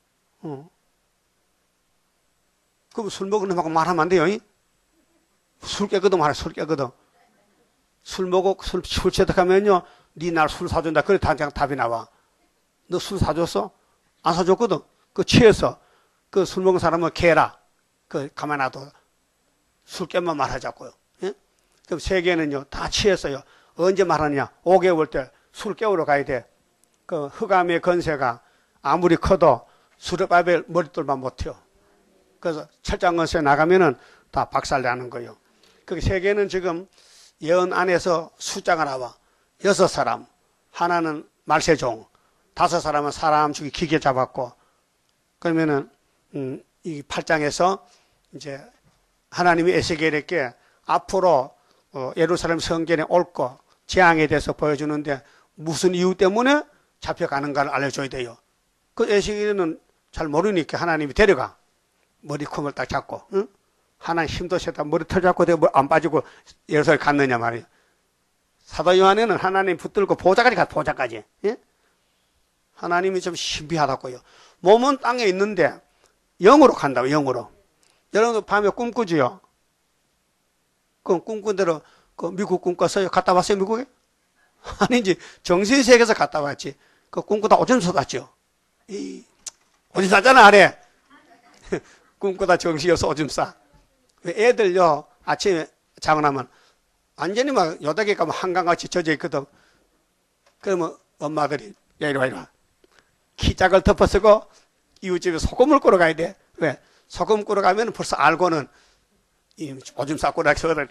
그럼 술 먹은 놈하고 말하면 안 돼요? 술 깨거든 말해, 술 깨거든. 술 먹고 술 취득하면요. 니 날 술 사준다. 그래 답이 나와. 너 술 사줬어? 안 사줬거든. 그 취해서 그 술 먹은 사람은 개라. 그 가만 놔둬. 술 깨만 말하자고요. 예? 그럼 세계는요 다 취했어요. 언제 말하느냐? 5개월 때 술 깨우러 가야 돼. 그 흑암의 건세가 아무리 커도 수르바벨 머릿돌만 못 튀어. 그래서 철장건세 나가면은 다 박살나는 거예요. 그 세계는 지금 예언 안에서 숫자가 나와. 6사람, 하나는 말세종, 5사람은 사람 죽이 기계 잡았고, 그러면은 이 8장에서 이제 하나님이 에스겔에게 앞으로 예루살렘 성전에 올 거 재앙에 대해서 보여주는데 무슨 이유 때문에 잡혀가는가를 알려줘야 돼요. 그 에스겔은 잘 모르니까 하나님이 데려가. 머리콤을 딱 잡고, 응? 하나님 힘도 세다 머리털 잡고 안 빠지고 예루살렘 갔느냐 말이에요. 사도 요한에는 하나님 붙들고 보좌까지 갔다, 보좌까지. 예? 하나님이 좀 신비하다고요. 몸은 땅에 있는데 영으로 간다고, 영으로. 여러분도 밤에 꿈꾸지요? 그럼 꿈꾼 대로 그 미국 꿈꿨어요? 갔다 왔어요, 미국에? 아니지, 정신세계에서 갔다 왔지. 그 꿈꾸다 오줌 쏟았죠. 오줌 싸잖아, 아래. 꿈꾸다 정신이어서 오줌 싸. 애들요, 아침에 자고 나면 완전히 막 요닥에 가면 한강같이 젖어 있거든. 그러면 엄마들이, 야, 이리 와, 이리 와. 키짝을 덮어쓰고 이웃집에 소금을 꾸러 가야 돼. 왜? 소금 꾸러 가면 벌써 알고는 이 오줌 싸고 나서를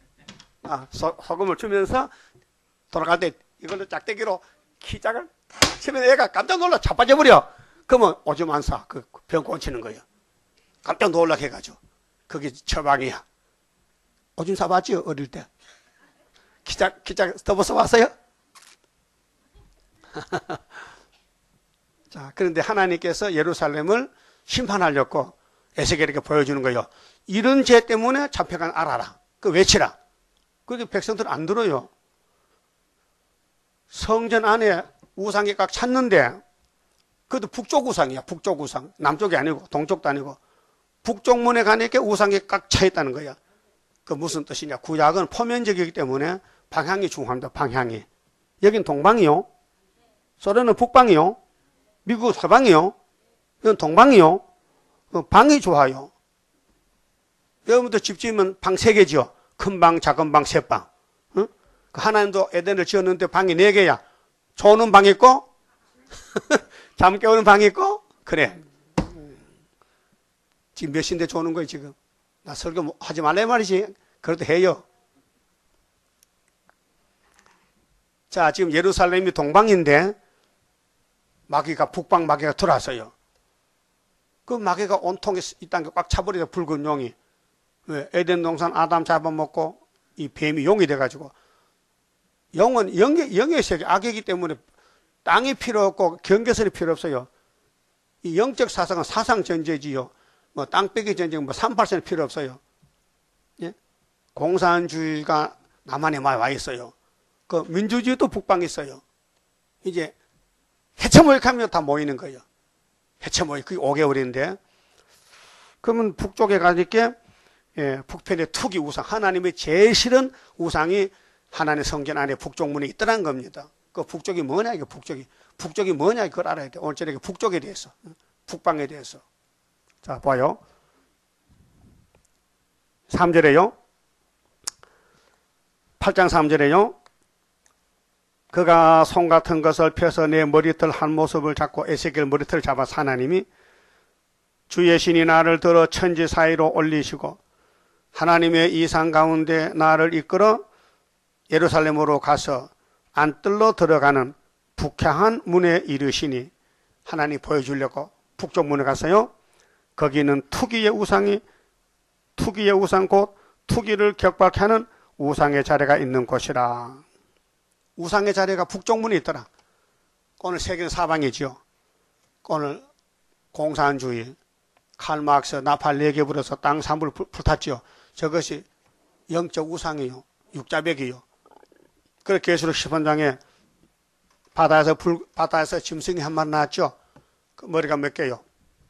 소금을 주면서 돌아갈 때 이걸로 짝대기로 키짝을 탁 치면 애가 깜짝 놀라 자빠져버려. 그러면 오줌 안 싸. 그 병 고치는 거예요. 깜짝 놀라게 해가지고. 그게 처방이야. 오줌 싸봤지요? 어릴 때. 키짝 덮어서 왔어요? 자, 그런데 하나님께서 예루살렘을 심판하려고 에스겔에게 보여주는 거예요. 이런 죄 때문에 잡혀간 알아라. 그 외치라. 그게 백성들 안 들어요. 성전 안에 우상이 꽉 찼는데 그것도 북쪽 우상이야. 북쪽 우상. 남쪽이 아니고 동쪽도 아니고 북쪽 문에 가니까 우상이 꽉 차 있다는 거야. 그 무슨 뜻이냐. 구약은 포면적이기 때문에 방향이 중요합니다. 방향이. 여긴 동방이요. 소련은 북방이요. 미국은 서방이요. 이건 동방이요. 방이 좋아요. 여러분도 집 지으면 방 3개죠. 큰 방, 작은 방, 3방. 응? 하나님도 에덴을 지었는데 방이 4개야. 조는 방 있고, 잠 깨우는 방 있고, 그래. 지금 몇 시인데 조는 거야, 지금. 나 설교 하지 말래 말이지. 그래도 해요. 자, 지금 예루살렘이 동방인데 마귀가 북방 마귀가 들어왔어요. 그 마귀가 온통에 이 땅에 꽉 차버리죠. 붉은 용이. 왜? 에덴 동산 아담 잡아먹고 이 뱀이 용이 돼가지고 영은 영의 세계 악이기 때문에 땅이 필요 없고 경계선이 필요 없어요. 이 영적 사상은 사상 전제지요. 뭐 땅빼기 전쟁 뭐 38선이 필요 없어요. 예? 공산주의가 남한에 많이 와 있어요. 그 민주주의도 북방에 있어요. 이제 해체 모욕하면 다 모이는 거예요. 해체 모욕 그게 5개월인데 그러면 북쪽에 가니까 예, 북편의 투기 우상 하나님의 제일 싫은 우상이 하나님의 성전 안에 북쪽 문에 있더란 겁니다. 그 북쪽이 뭐냐 이게 북쪽이 뭐냐 이걸 알아야 돼. 오늘 저녁에 북쪽에 대해서 북방에 대해서 자 봐요. 3절에요. 8장 3절에요. 그가 송 같은 것을 펴서 내 머리털 한 모습을 잡고 에스겔 머리털을 잡아서 하나님이 주의 신이 나를 들어 천지 사이로 올리시고 하나님의 이상 가운데 나를 이끌어 예루살렘으로 가서 안뜰로 들어가는 북향한 문에 이르시니 하나님 보여주려고 북쪽 문에 갔어요. 거기는 투기의 우상 곧 투기를 격박해 하는 우상의 자리가 있는 곳이라. 우상의 자리가 북쪽 문에 있더라. 오늘 세계는 사방이지요. 오늘 공산주의, 칼막스, 나팔 4개 불어서 땅 3분을 불탔지요. 저것이 영적 우상이요. 육자벽이요. 그래서 계시록 10원장에 바다에서 짐승이 한 마리 나왔죠. 그 머리가 몇 개요?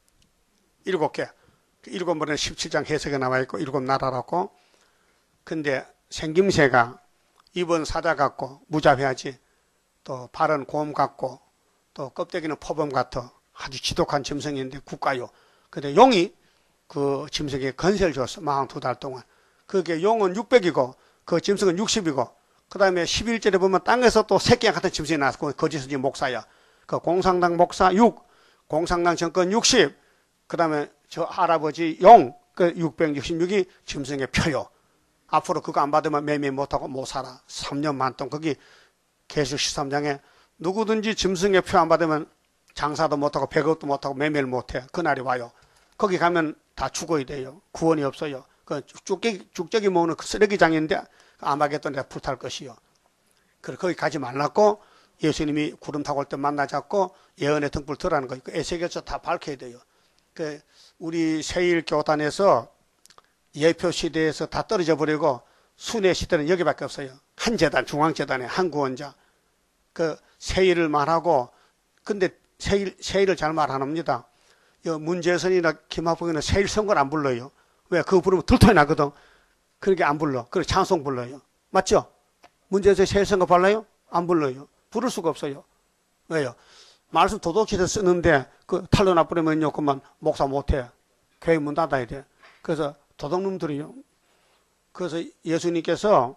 7개. 그 7머리는 17장 해석에 나와 있고 7 나라라고. 근데 생김새가 입은 사자 같고 무자회하지 또 발은 곰 같고 또 껍데기는 포범 같아 아주 지독한 짐승인데 국가요. 근데 용이 그 짐승에게 건세를 줬어. 42달 동안. 그게 용은 600이고 그 짐승은 60이고 그 다음에 11절에 보면 땅에서 또 새끼와 같은 짐승이 나왔고 거짓의 목사야. 그 공산당 목사 6, 공산당 정권 60, 그 다음에 저 할아버지 용, 그 666이 짐승의 표요. 앞으로 그거 안 받으면 매매 못하고 못 살아. 3년 반 동안. 거기 계시록 13장에 누구든지 짐승의 표 안 받으면 장사도 못하고 배급도 못하고 매매를 못해. 그날이 와요. 거기 가면 다 죽어야 돼요. 구원이 없어요. 그 죽적이 모으는 그 쓰레기장인데 아마겟돈에 불탈 것이요. 그래서 거기 가지 말라고 예수님이 구름 타고 올 때 만나자고 예언의 등불 들어라는 거예요. 그 에세겔서 다 밝혀야 돼요. 그 우리 세일 교단에서 예표 시대에서 다 떨어져 버리고 순회 시대는 여기밖에 없어요. 한 재단, 중앙재단에 한 구원자. 그 세일을 말하고 근데 세일을 잘 말 안 합니다. 문재선이나 김학봉이는 세일 선거를 안 불러요. 왜? 그거 부르면 들통이 나거든. 그렇게 안 불러. 그래 찬송 불러요. 맞죠? 문재선 세일 선거 불러요? 안 불러요. 부를 수가 없어요. 왜요? 말씀 도덕시에서 쓰는데 그 탈로 나버리면요 그만 목사 못해. 교회 문 닫아야 돼. 그래서 도둑놈들이요. 그래서 예수님께서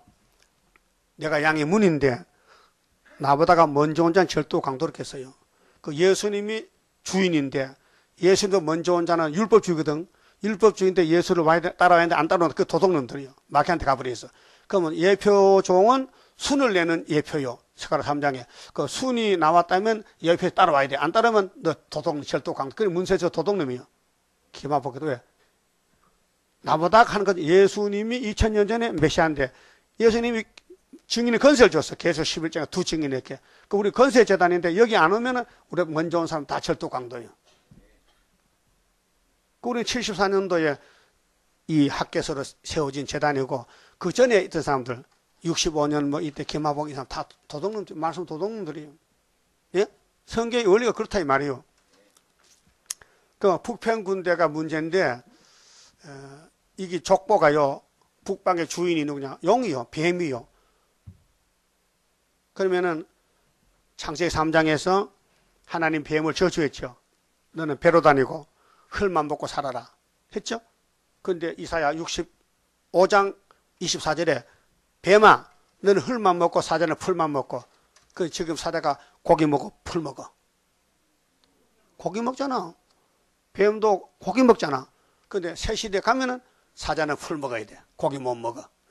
내가 양의 문인데 나보다가 먼저 온 자는 절도 강도록 했어요. 그 예수님이 주인인데 예수님도 먼저 온 자는 율법주의거든. 율법주의인데 예수를 따라와야 되는데 안 따라오는 그 도둑놈들이요. 마귀한테 가버렸어. 그러면 예표종은 순을 내는 예표요. 스가랴 3장에. 그 순이 나왔다면 예표에 따라와야 돼. 안 따르면 너 도둑, 절도 강도. 그래 문세서 도둑놈이요. 기만 보기도 왜? 나보다 하는 건 예수님이 2000년 전에 메시아인데 예수님이 증인의 건세를 줬어. 계속 11장에 두 증인에게. 그 우리 건세 재단인데 여기 안 오면은 우리 먼저 온 사람 다 절도 강도예요. 그 우리 74년도에 이 학교에서 세워진 재단이고 그 전에 있던 사람들 65년 뭐 이때 김하복 이 사람 다 도둑놈들, 말씀 도둑놈들이에요. 예? 성경의 원리가 그렇다 이 말이에요. 그 북편 군대가 문제인데 이게 족보가요. 북방의 주인이 누구냐? 용이요. 뱀이요. 그러면은 창세기 3장에서 하나님 뱀을 저주했죠. 너는 배로 다니고 흙만 먹고 살아라. 했죠? 근데 이사야 65장 24절에 뱀아 너는 흙만 먹고 사자는 풀만 먹고 그 지금 사자가 고기 먹고 풀 먹어. 고기 먹잖아. 뱀도 고기 먹잖아. 근데 새 시대 가면은 사자는 풀 먹어야 돼. 고기 못 먹어.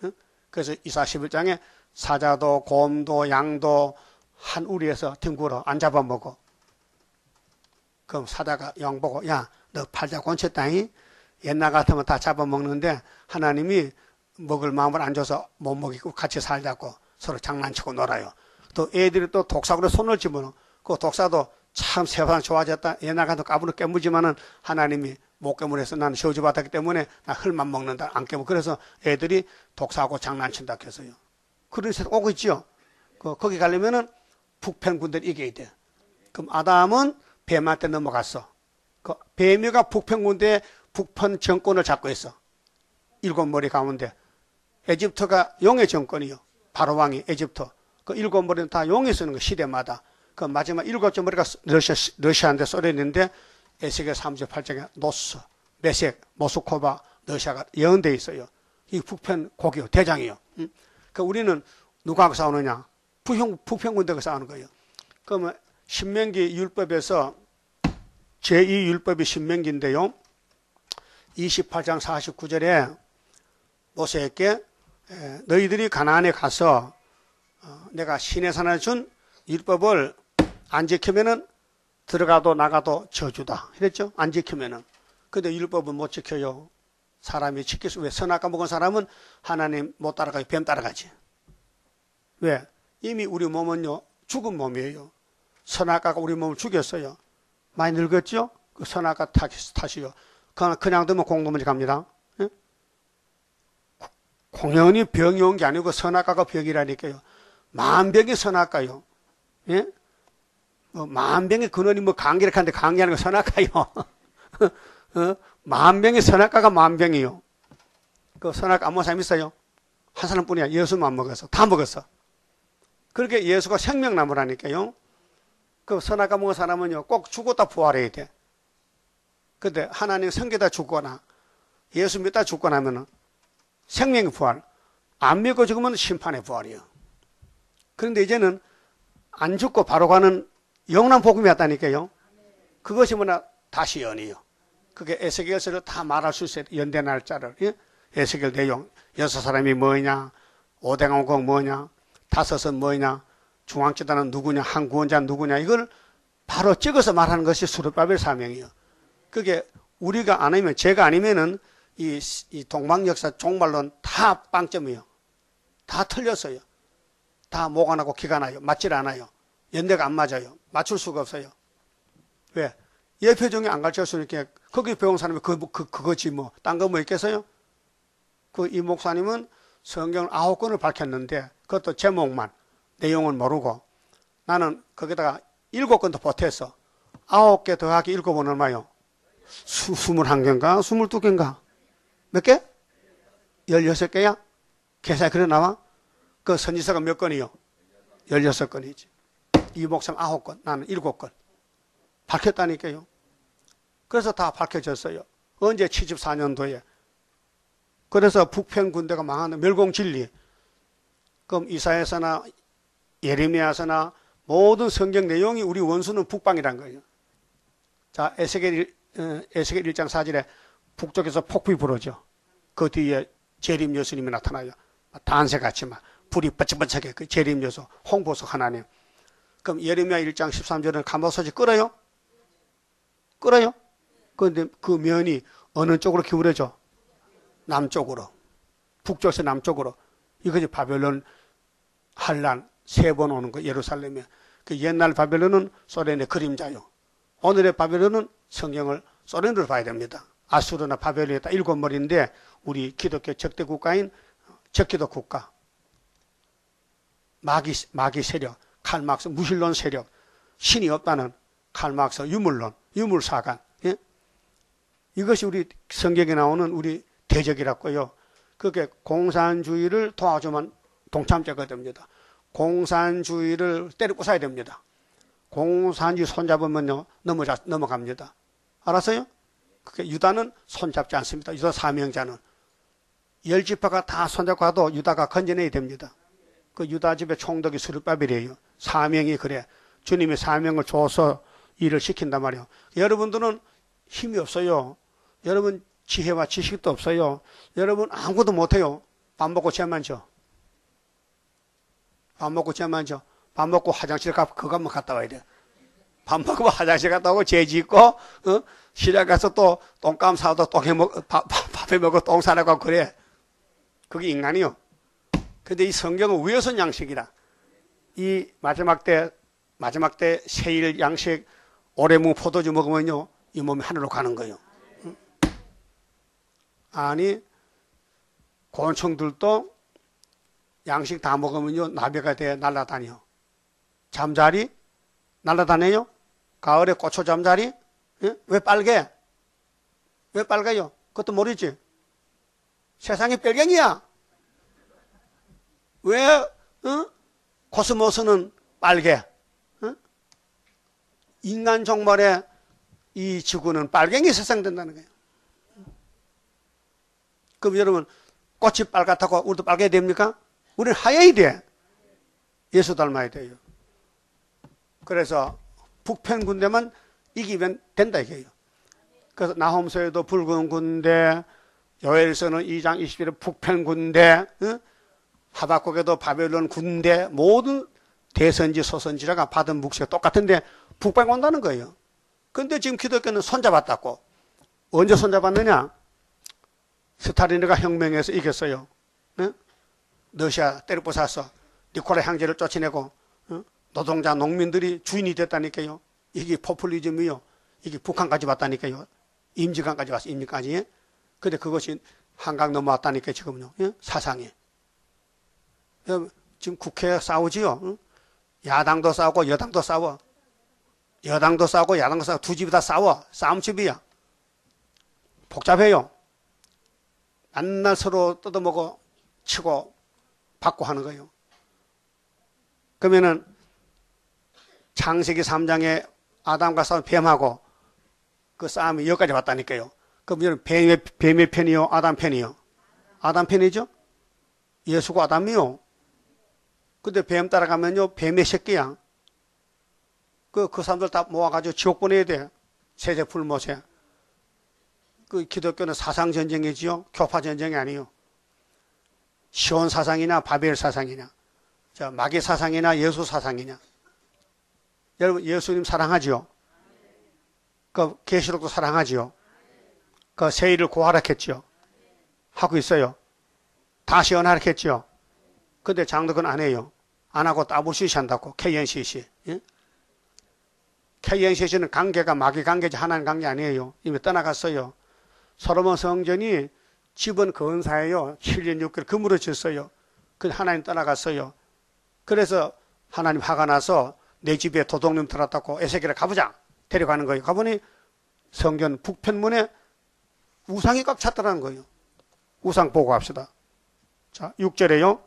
그래서 이사 11장에 사자도 곰도 양도 한 우리에서 뒹굴어 안 잡아먹어. 그럼 사자가 영 보고 야 너 팔자 곤쳤다니? 옛날 같으면 다 잡아먹는데 하나님이 먹을 마음을 안 줘서 못 먹이고 같이 살자고 서로 장난치고 놀아요. 또 애들이 또 독사구로 손을 집어넣어. 그 독사도 참 세상 좋아졌다. 옛날 같으면 까부르 깨무지만은 하나님이 못 깨물어서 나는 저주받았기 때문에 나 흙만 먹는다. 안 깨물. 그래서 애들이 독사하고 장난친다 해서요. 그런 세상 오고 있죠. 거기 가려면은 북편 군대를 이겨야 돼. 그럼 아담은 뱀한테 넘어갔어. 그 뱀이가 북편 군대의 북편 정권을 잡고 있어. 7머리 가운데. 에집트가 용의 정권이요. 바로 왕이 에집트. 그 7머리는 다 용이 쓰는 거 시대마다. 그 마지막 7째 머리가 러시아인데 소련인데 에스겔 38장에 노스, 메섹, 모스코바, 러시아가 예언되어 있어요. 이 북편 고기요. 대장이요. 그 우리는 누구하고 싸우느냐? 북편 군대가 싸우는 거예요. 그러면 신명기 율법에서 제2율법이 신명기인데요. 28장 49절에 모세에게 너희들이 가나안에 가서 내가 시내산에 준 율법을 안 지키면은 들어가도 나가도 저주다. 그랬죠? 안 지키면은. 근데 율법은 못 지켜요. 사람이 지킬 수, 왜 선악과 먹은 사람은 하나님 못 따라가요. 뱀 따라가지. 왜? 이미 우리 몸은요, 죽은 몸이에요. 선악과가 우리 몸을 죽였어요. 많이 늙었죠? 그 선악과 탓이요. 그냥 두면 공동문제 갑니다. 예? 공연히 병이 온 게 아니고 선악과가 병이라니까요. 만병이 선악과요. 예? 만병의 근원이 뭐 감기락한데 감기하는 거 선악과요. 만병의 선악과가 만병이요. 그 선악과 안 먹은 사람 있어요? 한 사람뿐이야. 예수만 먹었어. 다 먹었어. 그렇게 예수가 생명나무라니까요. 그 선악과 먹은 사람은요, 꼭 죽었다 부활해야 돼. 근데 하나님 섬기다 죽거나 예수 믿다 죽거나 하면은 생명의 부활, 안 믿고 죽으면 심판의 부활이요. 그런데 이제는 안 죽고 바로 가는 영원한 복음이었다니까요. 그것이 뭐냐? 다시 연이요. 그게 에스겔서를 다 말할 수 있어요. 연대 날짜를. 예? 에스겔 내용. 6사람이 뭐냐? 오대강국 뭐냐? 5은 뭐냐? 중앙지단은 누구냐? 한 구원자 누구냐? 이걸 바로 찍어서 말하는 것이 수르바벨 사명이요. 그게 우리가 아니면, 제가 아니면은 이 동방역사 종말론 다 빵점이요. 다 틀렸어요. 다 뭐가 나고 기가 나요. 맞질 않아요. 연대가 안 맞아요. 맞출 수가 없어요. 왜? 예표종이 안 가르쳐주니까 거기 배운 사람이 그거지 뭐. 딴 거 뭐 있겠어요? 이 목사님은 성경 9권을 밝혔는데 그것도 제목만, 내용은 모르고 나는 거기다가 7권도 보탰어. 9개 더하기 7은 얼마요? 21개인가? 22개인가? 몇 개? 16개야? 계산이 그래 나와? 그 선지서가 몇 건이요? 16건이지. 이 목사님 9건, 나는 7건. 밝혔다니까요. 그래서 다 밝혀졌어요. 언제? 74년도에. 그래서 북편 군대가 망하는 멸공진리. 그럼 이사야서나 예레미야서나 모든 성경 내용이 우리 원수는 북방이란 거예요. 자, 에스겔 1장 4절에 북쪽에서 폭풍이 불어죠. 그 뒤에 재림 예수님이 나타나요. 단새같이 막 불이 번쩍번쩍해. 그 재림 예수, 홍보석 하나님. 그럼 예레미야 1장 13절은 감바솥이 끓어요? 끓어요? 그런데 그 면이 어느 쪽으로 기울어져? 남쪽으로. 북쪽에서 남쪽으로. 이것이 바벨론 한란 3번 오는 거, 예루살렘에. 그 옛날 바벨론은 소련의 그림자요. 오늘의 바벨론은 성경을 소련으로 봐야 됩니다. 아수르나 바벨론이 다 7머리인데 우리 기독교 적대 국가인 적기도 국가. 마귀 세력, 칼막스 무신론 세력, 신이 없다는 칼막스 유물론, 유물사관. 예? 이것이 우리 성경에 나오는 우리 대적이라고요. 그게 공산주의를 도와주면 동참자가 됩니다. 공산주의를 때려 부숴야 됩니다. 공산주의 손잡으면요, 넘어갑니다. 알았어요? 그게 유다는 손잡지 않습니다. 유다 사명자는. 10지파가 다 손잡고 가도 유다가 건져내야 됩니다. 그 유다 집의 총독이 스룹바벨이에요. 사명이 그래. 주님이 사명을 줘서 일을 시킨단 말이에요. 여러분들은 힘이 없어요. 여러분 지혜와 지식도 없어요. 여러분 아무것도 못해요. 밥 먹고 죄만 져. 밥 먹고 잠만져. 밥 먹고 화장실 그거 한번 갔다 와야 돼. 밥 먹고 화장실 갔다 오고 재 짓고 시장 가서 또 똥감 사도 밥에 먹고 똥 싸라고 그래. 그게 인간이요. 근데 이 성경은 우여선 양식이라. 이 마지막 때 세일 양식 오래무 포도주 먹으면요 이 몸이 하늘로 가는 거예요. 아니 곤충들도 양식 다 먹으면요 나비가 돼 날아다녀. 잠자리 날아다녀요. 가을에 고추 잠자리. 왜 빨개? 왜 빨개요? 그것도 모르지. 세상이 빨갱이야. 왜 코스모스는 빨개? 인간 종말에 이 지구는 빨갱이 세상 된다는 거예요. 그럼 여러분 꽃이 빨갛다고 우리도 빨개야 됩니까? 우리는 하얘야 돼. 예수 닮아야 돼요. 그래서 북편 군대만 이기면 된다 이게요. 그래서 나홈서에도 붉은 군대, 요엘서는 2장 20절에 북편 군대, 하박국에도 바벨론 군대, 모든 대선지 소선지자가 받은 묵시가 똑같은데 북방 온다는 거예요. 근데 지금 기독교는 손잡았다고. 언제 손잡았느냐? 스탈린이가 혁명해서 이겼어요. 러시아 때려 부숴서 니콜라 형제를 쫓아내고 노동자 농민들이 주인이 됐다니까요. 이게 포퓰리즘이요. 이게 북한까지 왔다니까요. 임직한까지 왔어. 임직까지. 근데 그것이 한강 넘어왔다니까요. 지금요. 사상이. 지금 국회 싸우지요. 야당도 싸우고 여당도 싸워. 여당도 싸우고 야당도 싸우고 두 집이 다 싸워. 싸움집이야. 복잡해요. 맨날 서로 뜯어먹고 치고 받고 하는 거예요. 그러면은 창세기 3장에 아담과 싸운 뱀하고 그 싸움이 여기까지 왔다니까요. 그럼 여러분 뱀의 편이요? 아담 편이요? 아담 편이죠? 예수가 아담이요. 근데 뱀 따라가면요 뱀의 새끼야. 그 사람들 다 모아가지고 지옥 보내야 돼. 세제 풀못에. 그 기독교는 사상 전쟁이지요. 교파 전쟁이 아니요. 시온 사상이나 바벨 사상이냐, 마귀 사상이나 예수 사상이냐. 여러분 예수님 사랑하지요. 그 계시록도 사랑하지요. 그 세일을 고하라 했지요. 하고 있어요. 다시 연하라 했지요. 근데 장독은 안 해요. 안 하고 따부시시 한다고. KNCC. 예? KNCC는 관계가 마귀 관계지 하나님 관계 아니에요. 이미 떠나갔어요. 솔로몬 성전이 집은 근사해요. 7년 6개월 금으로 지었어요. 근데 하나님 떠나갔어요. 그래서 하나님 화가 나서 내 집에 도둑놈 들었다고 에세겔을 가보자. 데려가는 거예요. 가보니 성전 북편문에 우상이 꽉 찼더라는 거예요. 우상 보고 합시다. 자, 6절에요.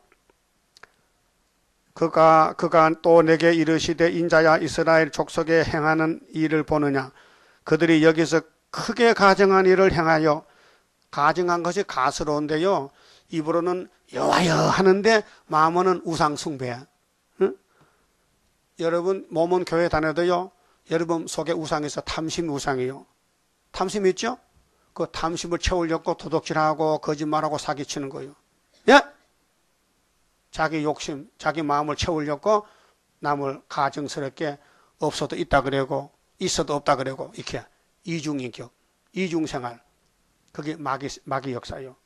그가 또 내게 이르시되 인자야 이스라엘 족속에 행하는 일을 보느냐. 그들이 여기서 크게 가증한 일을 행하여 가증한 것이 가스러운데요. 입으로는 여호와여 하는데 마음은 우상 숭배야. 응? 여러분 몸은 교회 다녀도요. 여러분 속에 우상이 있어. 탐심 우상이에요. 탐심 있죠? 그 탐심을 채우려고 도둑질하고 거짓말하고 사기치는 거예요. 예? 자기 욕심, 자기 마음을 채우려고 남을 가증스럽게 없어도 있다 그러고 있어도 없다 그러고 이렇게 이중인격, 이중생활. 그게 마귀 역사예요.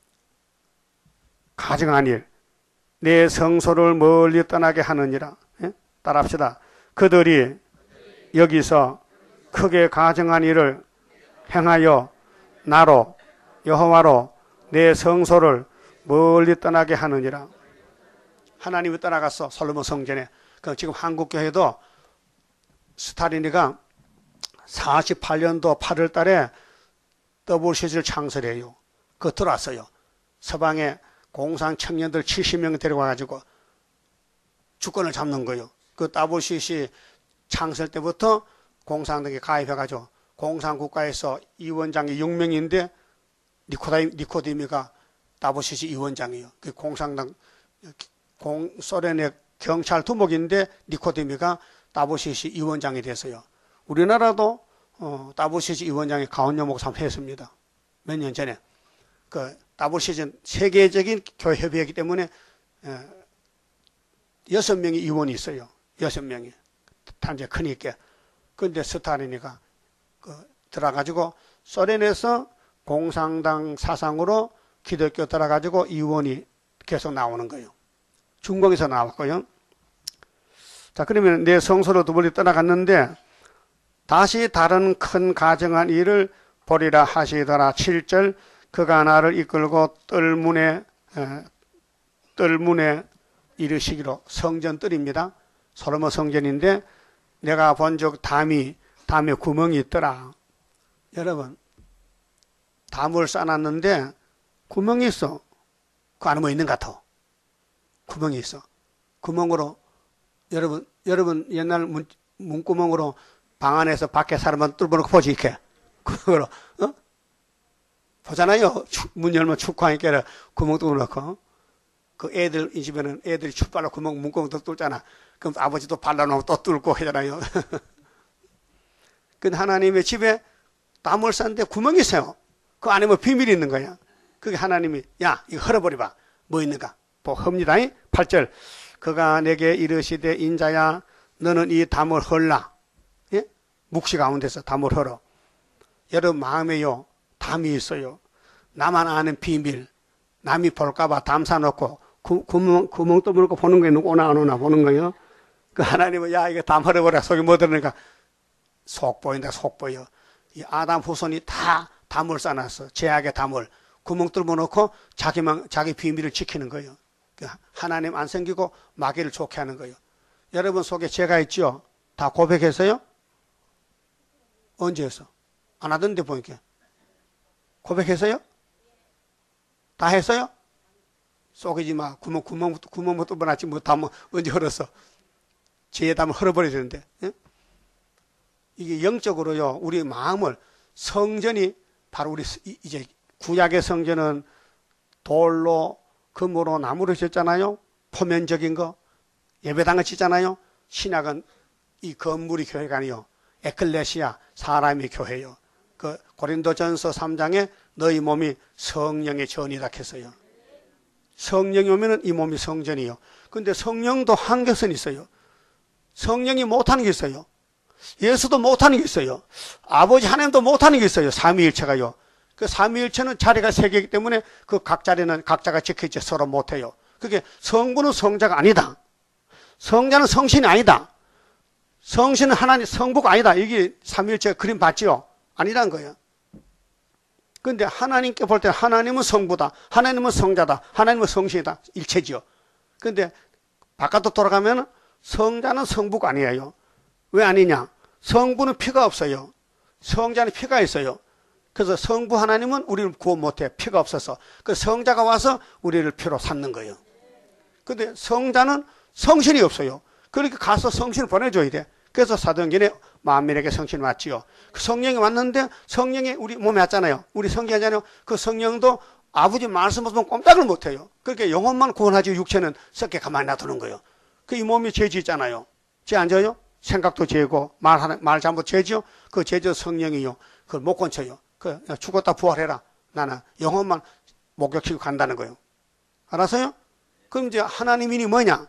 가증한 일, 내 성소를 멀리 떠나게 하느니라. 예? 따라합시다. 그들이 여기서 크게 가증한 일을 행하여 나로 여호와로 내 성소를 멀리 떠나게 하느니라. 하나님이 떠나갔어. 솔로몬 성전에. 그 지금 한국교회도 스탈린이가 48년도 8월 달에 WCG를 창설해요. 그거 들어왔어요. 서방에 공산 청년들 70명 데려와가지고 주권을 잡는 거예요. 그 WCC 창설 때부터 공산당에 가입해가지고 공산국가에서 위원장이 6명인데 니코디미가 WCC 위원장이에요. 그 공산당 소련의 경찰 두목인데 니코디미가 WCC 위원장이 됐어요. 우리나라도 WCC 위원장이 가온여 목사 했습니다. 몇 년 전에. 그 WCC는 세계적인 교회 협의회이기 때문에 6명이 이원이 있어요. 6명이. 단지 크니까. 근데 스탈린이가 들어가지고 소련에서 공산당 사상으로 기독교 들어가지고 이원이 계속 나오는 거예요. 중공에서 나왔고요. 자, 그러면 내 성소로 두 멀리 떠나갔는데 다시 다른 큰 가정한 일을 보리라 하시더라. 7절 그가 나를 이끌고 뜰문에 이르시기로. 성전 뜰입니다. 솔로몬 성전인데 내가 본즉 담에 구멍이 있더라. 여러분, 담을 쌓아놨는데 구멍이 있어. 그 안에 뭐 있는 것 같아. 구멍이 있어. 구멍으로 여러분 옛날 문구멍으로 방 안에서 밖에 사람만 뚫어놓고 보지 이렇게. 그거로 보잖아요. 문 열면 축구하니까 구멍 뚫어놓고. 그 애들 이 집에는 애들이 축발로 문구멍 또 뚫잖아. 그럼 아버지도 발라놓고 또 뚫고 하잖아요. 근데 하나님의 집에 담을 쌓는데 구멍이 있어요. 그 안에 뭐 비밀이 있는 거야. 그게 하나님이 야 이거 헐어버려봐. 뭐 있는가? 헙니다. 8절 그가 내게 이르시되 인자야 너는 이 담을 헐라. 예? 묵시 가운데서 담을 헐어. 여러분 마음에요 담이 있어요. 나만 아는 비밀. 남이 볼까봐 담 사놓고 구멍 뚫고 보는 거예요. 누구 오나 안 오나 보는 거예요. 그 하나님은 야 이거 담 헐어버려. 속에 뭐 들으니까 속 보인다. 속 보여. 이 아담 후손이 다 담을 쌓아놨어. 제약의 담을 구멍 뚫어놓고 자기 비밀을 지키는 거예요. 하나님 안 생기고 마귀를 좋게 하는 거예요. 여러분 속에 죄가 있죠? 다 고백했어요? 언제 했어? 안 하던데 보니까. 고백했어요? 다 했어요? 속이지 마. 구멍부터 뚫어놨지 뭐 담을 언제 헐었어? 죄의 담을 헐어버려야 되는데. 예? 이게 영적으로요. 우리 마음을 성전이 바로 우리 이제 구약의 성전은 돌로 금으로 나무로 짓잖아요. 표면적인 거 예배당을 짓잖아요. 신약은 이 건물이 교회가 아니요. 에클레시아 사람이 교회요. 그 고린도전서 3장에 너희 몸이 성령의 전이다 했어요. 성령이 오면은 이 몸이 성전이요. 근데 성령도 한계선이 있어요. 성령이 못하는 게 있어요. 예수도 못하는 게 있어요. 아버지 하나님도 못하는 게 있어요. 삼위일체가요. 그 삼위일체는 자리가 세 개이기 때문에 그 각 자리는 각자가 지켜있지 서로 못해요. 그게 성부는 성자가 아니다. 성자는 성신이 아니다. 성신은 하나님 성부가 아니다. 이게 삼위일체 그림 봤지요? 아니란 거예요. 근데 하나님께 볼 때 하나님은 성부다. 하나님은 성자다. 하나님은 성신이다. 일체지요. 근데 바깥으로 돌아가면 성자는 성부가 아니에요. 왜 아니냐? 성부는 피가 없어요. 성자는 피가 있어요. 그래서 성부 하나님은 우리를 구원 못해. 피가 없어서. 그 성자가 와서 우리를 피로 삼는 거예요. 근데 성자는 성신이 없어요. 그러니까 가서 성신을 보내줘야 돼. 그래서 사도행전에 만민에게 성신이 왔지요. 그 성령이 왔는데 성령이 우리 몸에 왔잖아요. 우리 성경이잖아요. 그 성령도 아버지 말씀 없으면 꼼짝을 못해요. 그러니까 영혼만 구원하지 육체는 썩게 가만히 놔두는 거예요. 그 이 몸이 죄 짓잖아요. 죄 안 져요? 생각도 죄고 말 잘못 죄죠. 그 죄죠 성령이요. 그걸 못 건쳐요. 그 죽었다 부활해라. 나는 영혼만 목욕시키고 간다는 거예요. 알았어요? 그럼 이제 하나님이니 뭐냐?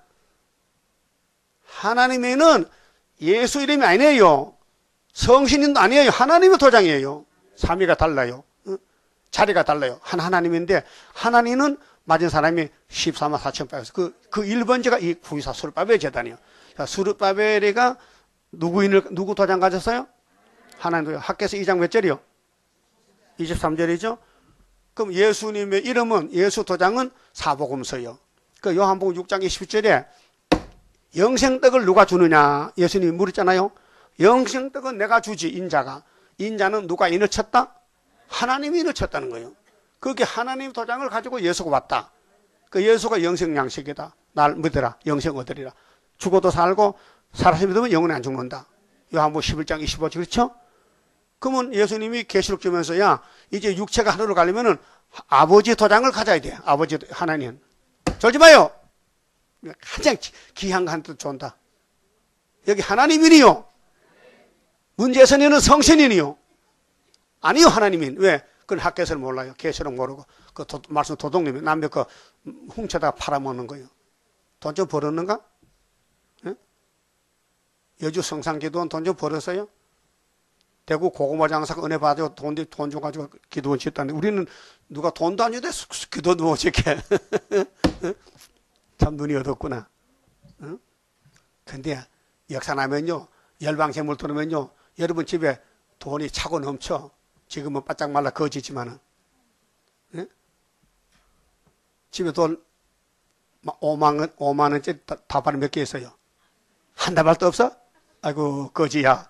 하나님이는 예수 이름이 아니에요. 성신인도 아니에요. 하나님의 도장이에요. 삼위가 달라요. 자리가 달라요. 하나님인데 하나님은 맞은 사람이 14만 4천 빠졌어. 그 1번째가 이 구이사 수르바벨 재단이에요. 수르바벨이가 누구 도장 가졌어요? 하나님. 학개서 2장 몇 절이요? 23절이죠. 그럼 예수님의 이름은 예수 도장은 사복음서요. 그 요한복음 6장 20절에 영생떡을 누가 주느냐? 예수님이 물었잖아요. 영생떡은 내가 주지 인자가. 인자는 누가 인을 쳤다? 하나님이 인을 쳤다는 거예요. 그게 하나님 도장을 가지고 예수가 왔다. 그 예수가 영생 양식이다. 날 믿으라. 영생 얻으리라. 죽어도 살고 살아서 믿으면 영원히 안 죽는다. 요한복음 11장 25절 그렇죠? 그러면 예수님이 계시록 주면서 야 이제 육체가 하늘로 가려면은 아버지 도장을 가져야 돼. 아버지 하나님. 졸지 마요. 가장 귀한 한뜻 좋다. 여기 하나님이니요. 문제선이는 성신이니요. 아니요 하나님인. 왜? 그건 학교에서는 몰라요. 계시록 모르고 그 말씀 도둑님이 남의 그 훔쳐다가 팔아먹는 거예요. 돈 좀 벌었는가? 여주 성산기도원 돈 좀 벌었어요? 대구 고구마 장사 은혜 받아 돈 줘가지고 기도원 짓다는데 우리는 누가 돈도 안 주대 기도도 못 짓게. 참 눈이 어둡구나. 응? 근데 역사 나면요, 열방세물 들으면요, 여러분 집에 돈이 차고 넘쳐. 지금은 바짝 말라 거지지만은. 예? 집에 돈 5만 원짜리 다발이 몇 개 있어요? 한 다발도 없어? 아이고, 거지야.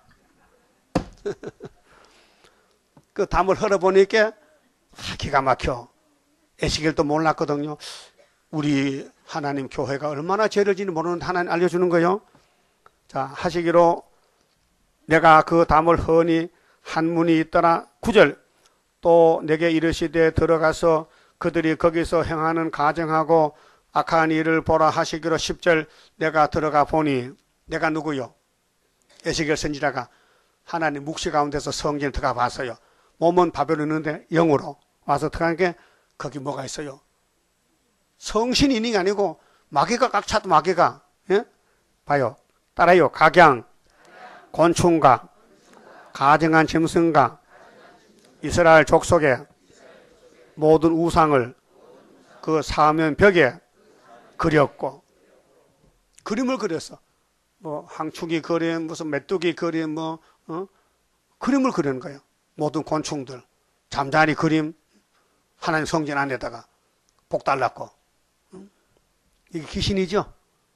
그 담을 흘러보니까 기가 막혀. 에스겔도 몰랐거든요. 우리 하나님 교회가 얼마나 죄를 지는지 모르는 하나님 알려주는 거요. 자, 하시기로 내가 그 담을 허니 한 문이 있더라. 9절 또 내게 이르시되 들어가서 그들이 거기서 행하는 가정하고 악한 일을 보라 하시기로 10절 내가 들어가 보니 내가 누구요? 에스겔 선지자가 하나님 묵시 가운데서 성전에 들어가 봤어요. 몸은 바벨론에 있는데 영으로 와서 들어가니까 거기 뭐가 있어요? 성신이 있는 게 아니고 마귀가 꽉 차도 마귀가. 예? 봐요. 따라요. 각양, 곤충과 가증한 짐승과 이스라엘 족속의 모든 우상을 그 사면 벽에 그렸고 그림을 그렸어. 뭐 항축이 그림, 무슨 메뚜기 그림, 그림을 그리는 거예요. 모든 곤충들 잠자리 그림 하나님 성전 안에다가 복 달랐고. 이게 귀신이죠.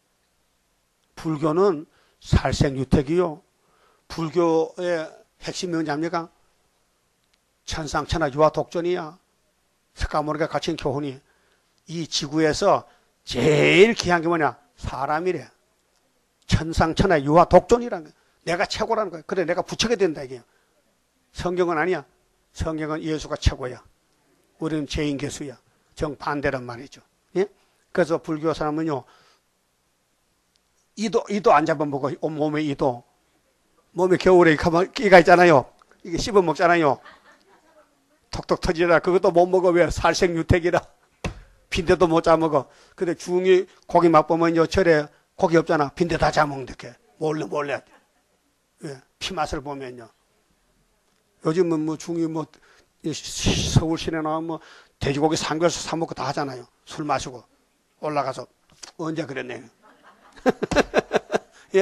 불교는 살생유택이요. 불교의 핵심이 뭔지 압니까? 천상천하 유화 독존이야. 석가모니가 가르친 교훈이 이 지구에서 제일 귀한 게 뭐냐? 사람이래. 천상천하 유화 독존이라는 거야. 내가 최고라는 거야. 그래, 내가 부처가 된다 이게요. 성경은 아니야. 성경은 예수가 최고야. 우리는 죄인개수야. 정반대란 말이죠. 예? 그래서 불교 사람은요, 이도 안 잡아먹어. 온몸에 이도. 몸에 겨울에 끼가 있잖아요. 이게 씹어 먹잖아요. 톡톡 터지라. 그것도 못 먹어. 왜? 살생유택이라. 빈대도 못 잡아먹어. 근데 중이 고기 맛보면요, 절에 고기 없잖아. 빈대 다 잡아먹는데. 몰래. 왜? 피 맛을 보면요. 요즘은 뭐 중이 뭐 서울 시내 나와 뭐 돼지고기 삼겹살 사 먹고 다 하잖아요. 술 마시고 올라가서 언제 그랬네. 예?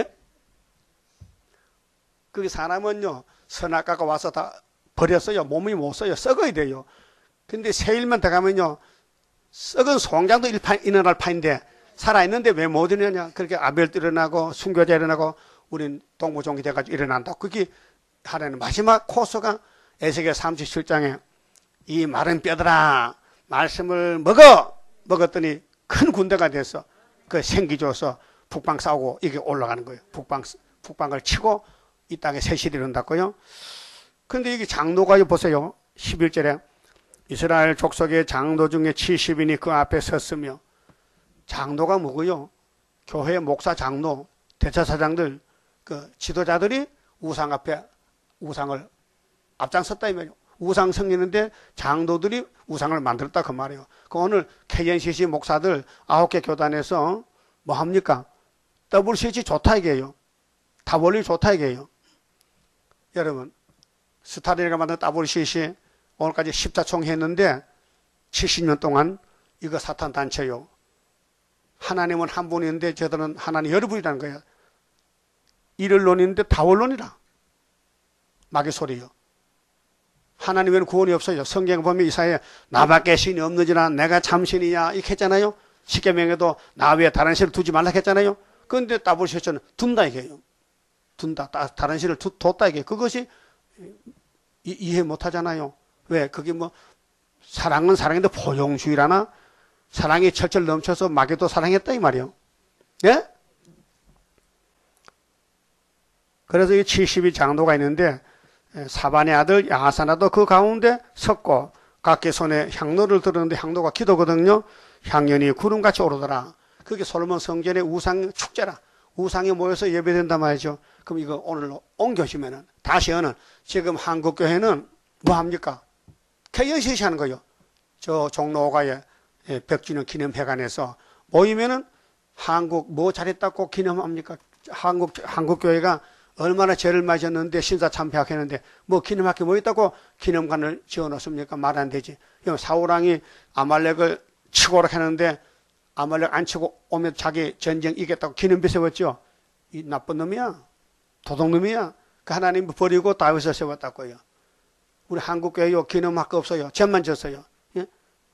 그 사람은요 선악과가 와서 다 버렸어요. 몸이 못 써요. 썩어야 돼요. 근데 세일만 들어가면요 썩은 송장도 일어날 판인데 살아있는데 왜 못 일어나냐. 그렇게 아벨도 일어나고 순교자 일어나고 우린 동부종기 돼가지고 일어난다. 그게 하나님 마지막 코스가 에스겔 37장에 이 마른 뼈들아 말씀을 먹었더니 큰 군대가 됐어. 그 생기 줘서 북방 싸우고 이게 올라가는 거예요. 북방을 치고 이 땅에 새실이 일어났고요. 근데 이게 장로가 보세요. 11절에 이스라엘 족속의 장로 중에 70인이 그 앞에 섰으며 장로가 뭐고요? 교회 목사 장로, 대처사장들, 그 지도자들이 우상 앞에 우상을 앞장섰다 이거예요. 우상 섬기는데 장로들이 우상을 만들었다 그 말이에요. 그 오늘 KNCC 목사들 9개 교단에서 뭐 합니까? WCC 좋다 이게요. 다원리 좋다 이게요. 여러분 스타린이가 만든 WCC 오늘까지 14총 했는데 70년 동안 이거 사탄 단체요. 하나님은 한 분인데 저들은 하나님 여러분이라는 거예요. 일을론인데 다원론이라. 마귀 소리요. 하나님에는 구원이 없어요. 성경 보면 이사야 나밖에 신이 없는지나 내가 참신이냐 이렇게 했잖아요. 십계명에도 나 외에 다른 신을 두지 말라 했잖아요. 그런데 WCC는 둔다 이게요. 둔다. 다른 신을 뒀다 이게. 그것이 이해 못하잖아요. 왜? 그게 뭐 사랑은 사랑인데 포용주의라나 사랑이 철철 넘쳐서 마귀도 사랑했다 이 말이에요. 예? 그래서 이 70이 장로가 있는데 사반의 아들 야하사나도 그 가운데 섰고 각기 손에 향로를 들었는데 향로가 기도거든요. 향연이 구름같이 오르더라. 그게 솔로몬 성전의 우상 축제라. 우상이 모여서 예배된단 말이죠. 그럼 이거 오늘로 옮겨지면은 다시는 지금 한국교회는 뭐 합니까? KNCC 하는 거요. 저 종로 5가에 100주년 기념회관에서 모이면은 한국 뭐 잘했다고 기념합니까? 한국 교회가 얼마나 죄를 맞았는데 신사 참배했는데 뭐 기념학교 뭐 있다고 기념관을 지어놓습니까? 말 안 되지. 사우랑이 아말렉을 치고 오라 했는데 아말렉 안 치고 오면 자기 전쟁 이겼다고 기념비 세웠죠. 이 나쁜 놈이야. 도둑놈이야. 그 하나님 버리고 다윗을 세웠다고요. 우리 한국 교회요 기념학교 없어요. 죄만 졌어요. 예?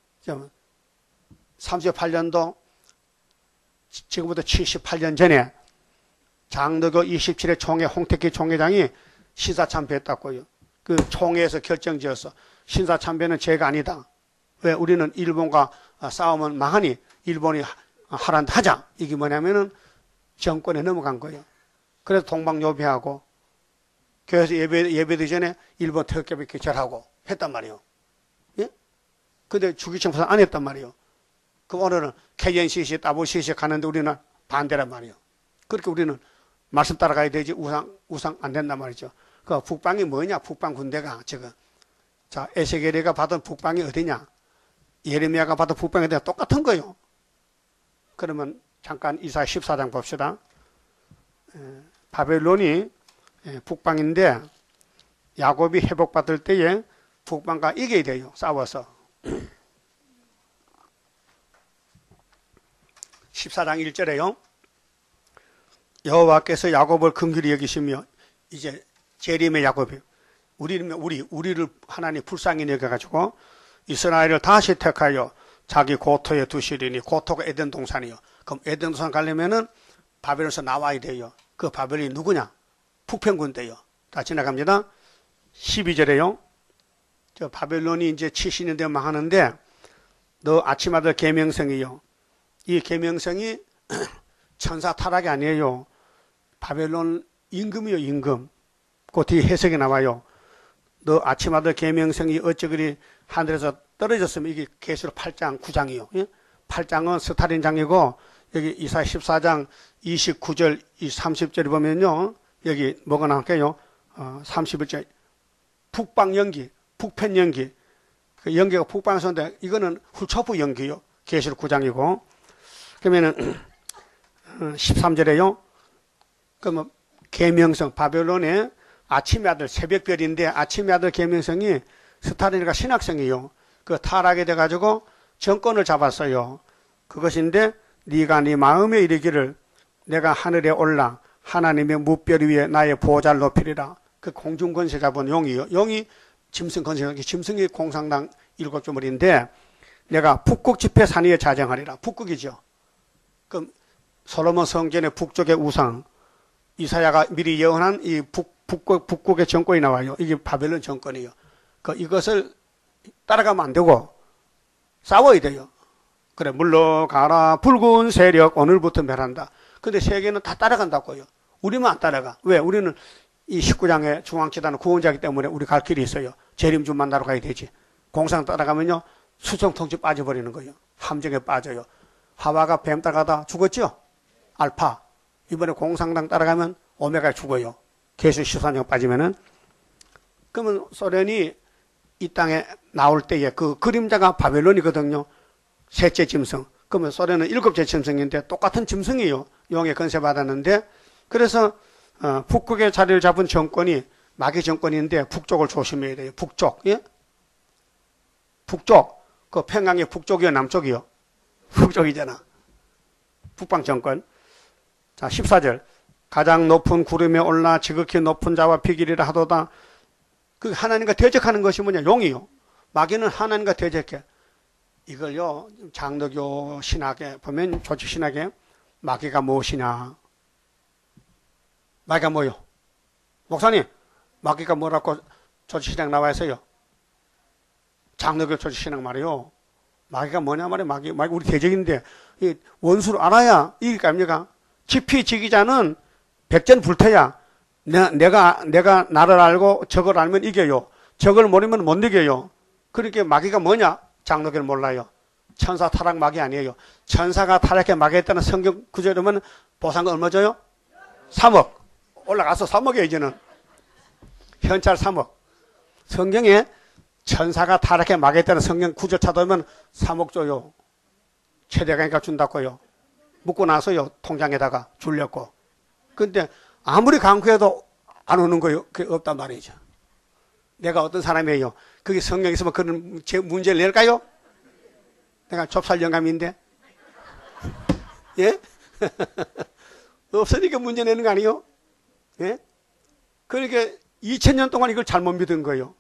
38년도 지금부터 78년 전에 장로교 27회 총회 홍택기 총회장이 신사참배했다고요. 그 총회에서 결정지어서 신사참배는 죄가 아니다. 왜? 우리는 일본과 싸우면 망하니 일본이 하란다 하자. 이게 뭐냐면은 정권에 넘어간 거예요. 그래서 동방요배하고 교회에서 예배드리기 전에 일본 태극기 절하고 했단 말이에요. 예? 근데 주기청에서 안 했단 말이에요. 그럼 오늘은 KNCC, WCC 가는데 우리는 반대란 말이에요. 그렇게 우리는 말씀 따라가야 되지 우상 안 된단 말이죠. 그 북방이 뭐냐? 북방 군대가 지금 자 에세겔이가 받은 북방이 어디냐? 예레미야가 받은 북방이 어디냐? 똑같은 거예요. 그러면 잠깐 이사야 14장 봅시다. 바벨론이 북방인데 야곱이 회복받을 때에 북방과 이겨야 돼요. 싸워서. 14장 1절에요. 여호와께서 야곱을 긍휼히 여기시며 이제 재림의 야곱이 우리를 하나님 불쌍히 여겨가지고 이스라엘을 다시 택하여 자기 고토에 두시리니 고토가 에덴 동산이요. 그럼 에덴 동산 가려면은 바벨론에서 나와야 돼요. 그 바벨이 누구냐? 북평군대요. 다 지나갑니다. 12절에요. 저 바벨론이 이제 70년대 망하는데 너 아침마다 계명성이요. 이 계명성이 천사 타락이 아니에요. 바벨론 임금이요, 임금. 그 뒤에 해석이 나와요. 너 아침마다 계명성이 어찌 그리 하늘에서 떨어졌으면 이게 계시록 8장, 9장이요. 예? 8장은 스타린장이고 여기 이사야 14장 29절, 30절에 보면요. 여기 뭐가 나올게요? 31절. 북방 연기, 북편 연기. 그 연기가 북방에서 오는데 이거는 훌초프 연기요. 계시록 9장이고. 그러면은 13절에요. 그러면 계명성 바벨론의 아침의 아들 새벽별인데 아침의 아들 계명성이 스타린이가 신학생이요. 그 타락이 돼가지고 정권을 잡았어요. 그것인데 네가 네 마음에 이르기를 내가 하늘에 올라 하나님의 무별 위에 나의 보좌를 높이리라. 그 공중권세 잡은 용이요. 용이 짐승 권세, 짐승이 공산당 7조물인데 내가 북극 집회 산 위에 자정하리라. 북극이죠. 그럼 솔로몬 성전의 북쪽의 우상 이사야가 미리 예언한 이 북극의 정권이 나와요. 이게 바벨론 정권이에요. 이것을 따라가면 안 되고 싸워야 돼요. 그래 물러가라 붉은 세력 오늘부터 멸한다. 근데 세계는 다 따라간다고요. 우리만 안 따라가. 왜? 우리는 이 19장의 중앙재단은 구원자이기 때문에 우리 갈 길이 있어요. 재림주 만나러 가야 되지. 공상 따라가면요 수정통치 빠져버리는 거예요. 함정에 빠져요. 하와가 뱀 따라가다 죽었죠? 알파. 이번에 공상당 따라가면 오메가 죽어요. 계속 14년 빠지면은. 그러면 소련이 이 땅에 나올 때에 그 그림자가 바벨론이거든요. 셋째 짐승. 그러면 소련은 7째 짐승인데 똑같은 짐승이에요. 용의 건세 받았는데 그래서 북극의 자리를 잡은 정권이 마귀 정권인데 북쪽을 조심해야 돼요. 북쪽. 예? 북쪽. 그 평양의 북쪽이요, 남쪽이요? 북쪽이잖아. 북방 정권. 자, 14절. 가장 높은 구름에 올라 지극히 높은 자와 비길이라 하도다. 그 하나님과 대적하는 것이 뭐냐? 용이요. 마귀는 하나님과 대적해. 이걸요, 장로교 신학에 보면 조직 신학에 마귀가 무엇이냐? 마귀가 뭐요? 목사님, 마귀가 뭐라고 조직 신학 나와 있어요? 장로교 조직 신학 말이요. 마귀가 뭐냐 말이에요. 마귀 우리 대적인데 이 원수를 알아야 이길 거 아닙니까? 지피지기자는 백전불태야. 내가 나를 알고 적을 알면 이겨요. 적을 모르면 못 이겨요. 그렇게 마귀가 뭐냐? 장로교는 몰라요. 천사 타락 마귀 아니에요. 천사가 타락해 마귀했다는 성경 구절이면 보상금 얼마 줘요? 3억. 올라가서 3억이에요, 이제는. 현찰 3억. 성경에 천사가 타락해 마귀했다는 성경 구절 찾아오면 3억 줘요. 최대가니까 준다고요. 묻고 나서요, 통장에다가 줄렸고. 근데 아무리 강구해도 안 오는 거예요. 그게 없단 말이죠. 내가 어떤 사람이에요. 그게 성경에 있으면 그런 문제를 낼까요? 내가 좁쌀 영감인데. 예? 없으니까 문제 내는 거 아니에요? 예? 그러니까 2000년 동안 이걸 잘못 믿은 거예요.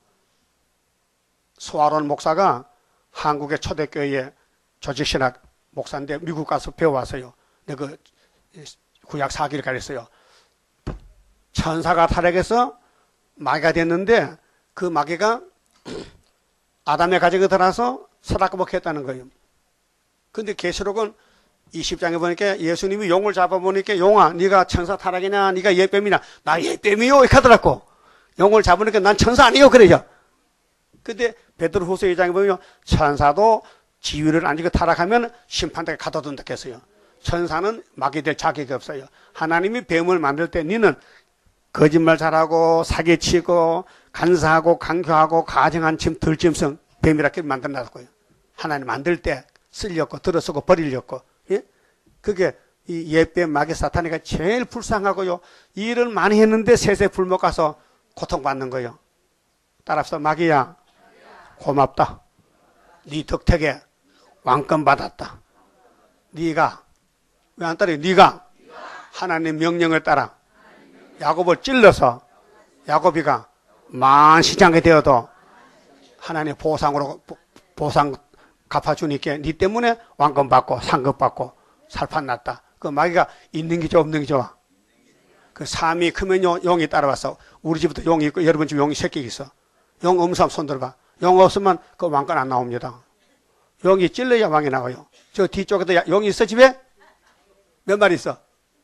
소아론 목사가 한국의 초대교회 조직신학 목사인데 미국 가서 배워왔어요. 근데 그 구약 4기를 가르쳤어요. 천사가 타락해서 마귀가 됐는데 그 마귀가 아담의 가정에 들어와서 서랍고 먹혔다는 거예요. 근데 계시록은 20장에 보니까 예수님이 용을 잡아보니까 용아 네가 천사 타락이냐 네가 예뱀이냐 나 예뱀이요 이렇게 하더라고. 용을 잡으니까 난 천사 아니요 그래요. 근데 베드로후서 2장에 보면 천사도 지위를 안 지고 타락하면 심판대에 가둬둔다 했어요. 천사는 마귀 될 자격이 없어요. 하나님이 뱀을 만들 때 니는 거짓말 잘하고 사기치고 간사하고 강교하고 가정한 침 들짐승 뱀이라게 만들어놨고요. 하나님 만들 때 쓸렸고 들어쓰고 버리려고. 예? 그게 이 옛뱀 마귀 사탄이가 제일 불쌍하고요. 이 일을 많이 했는데 세세 불못 가서 고통받는 거예요. 따라서 마귀야 고맙다. 네 덕택에 왕권 받았다. 네가 왜 안 따라? 네가 하나님 명령을 따라 야곱을 찔러서 야곱이가 만시장이 되어도 하나님 보상으로 보상 갚아주니까 네 때문에 왕권 받고 상급 받고 살판 났다. 그 마귀가 있는 게 좋아 없는 게 좋아? 그 삶이 크면 용이 따라와서 우리 집도 용이 있고 여러분 집 용이 새끼 있어. 용 없는 사람 손 들어봐. 용 없으면 그 왕권 안 나옵니다. 용이 찔러야 왕이 나와요. 저 뒤쪽에도 용이 있어 집에? 몇 마리 있어?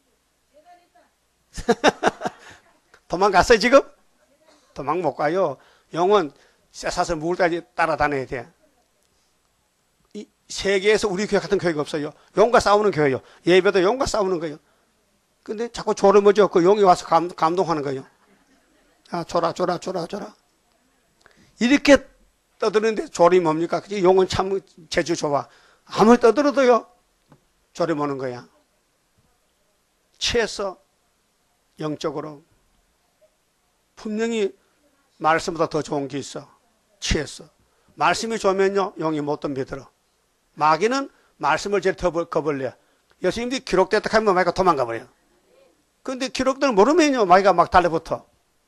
도망갔어요 지금? 도망 못 가요. 용은 쇠사슬 묵을 때까지 따라다녀야 돼. 이 세계에서 우리 교회 같은 교회가 없어요. 용과 싸우는 교회요. 예배도 용과 싸우는 거예요. 근데 자꾸 졸음어져. 그 용이 와서 감동하는 거예요. 야, 줘라. 이렇게 떠드는데 졸이 뭡니까? 용은 참 재주 좋아. 아무리 떠들어도요, 졸음 오는 거야. 취했어. 영적으로. 분명히 말씀보다 더 좋은 게 있어. 취했어. 말씀이 좋으면요, 용이 못 덤비들어. 마귀는 말씀을 제일 겁을 내. 예수님들이 기록됐다 하면 마귀가 도망가 버려요. 근데 기록들을 모르면요, 마귀가 막 달려붙어.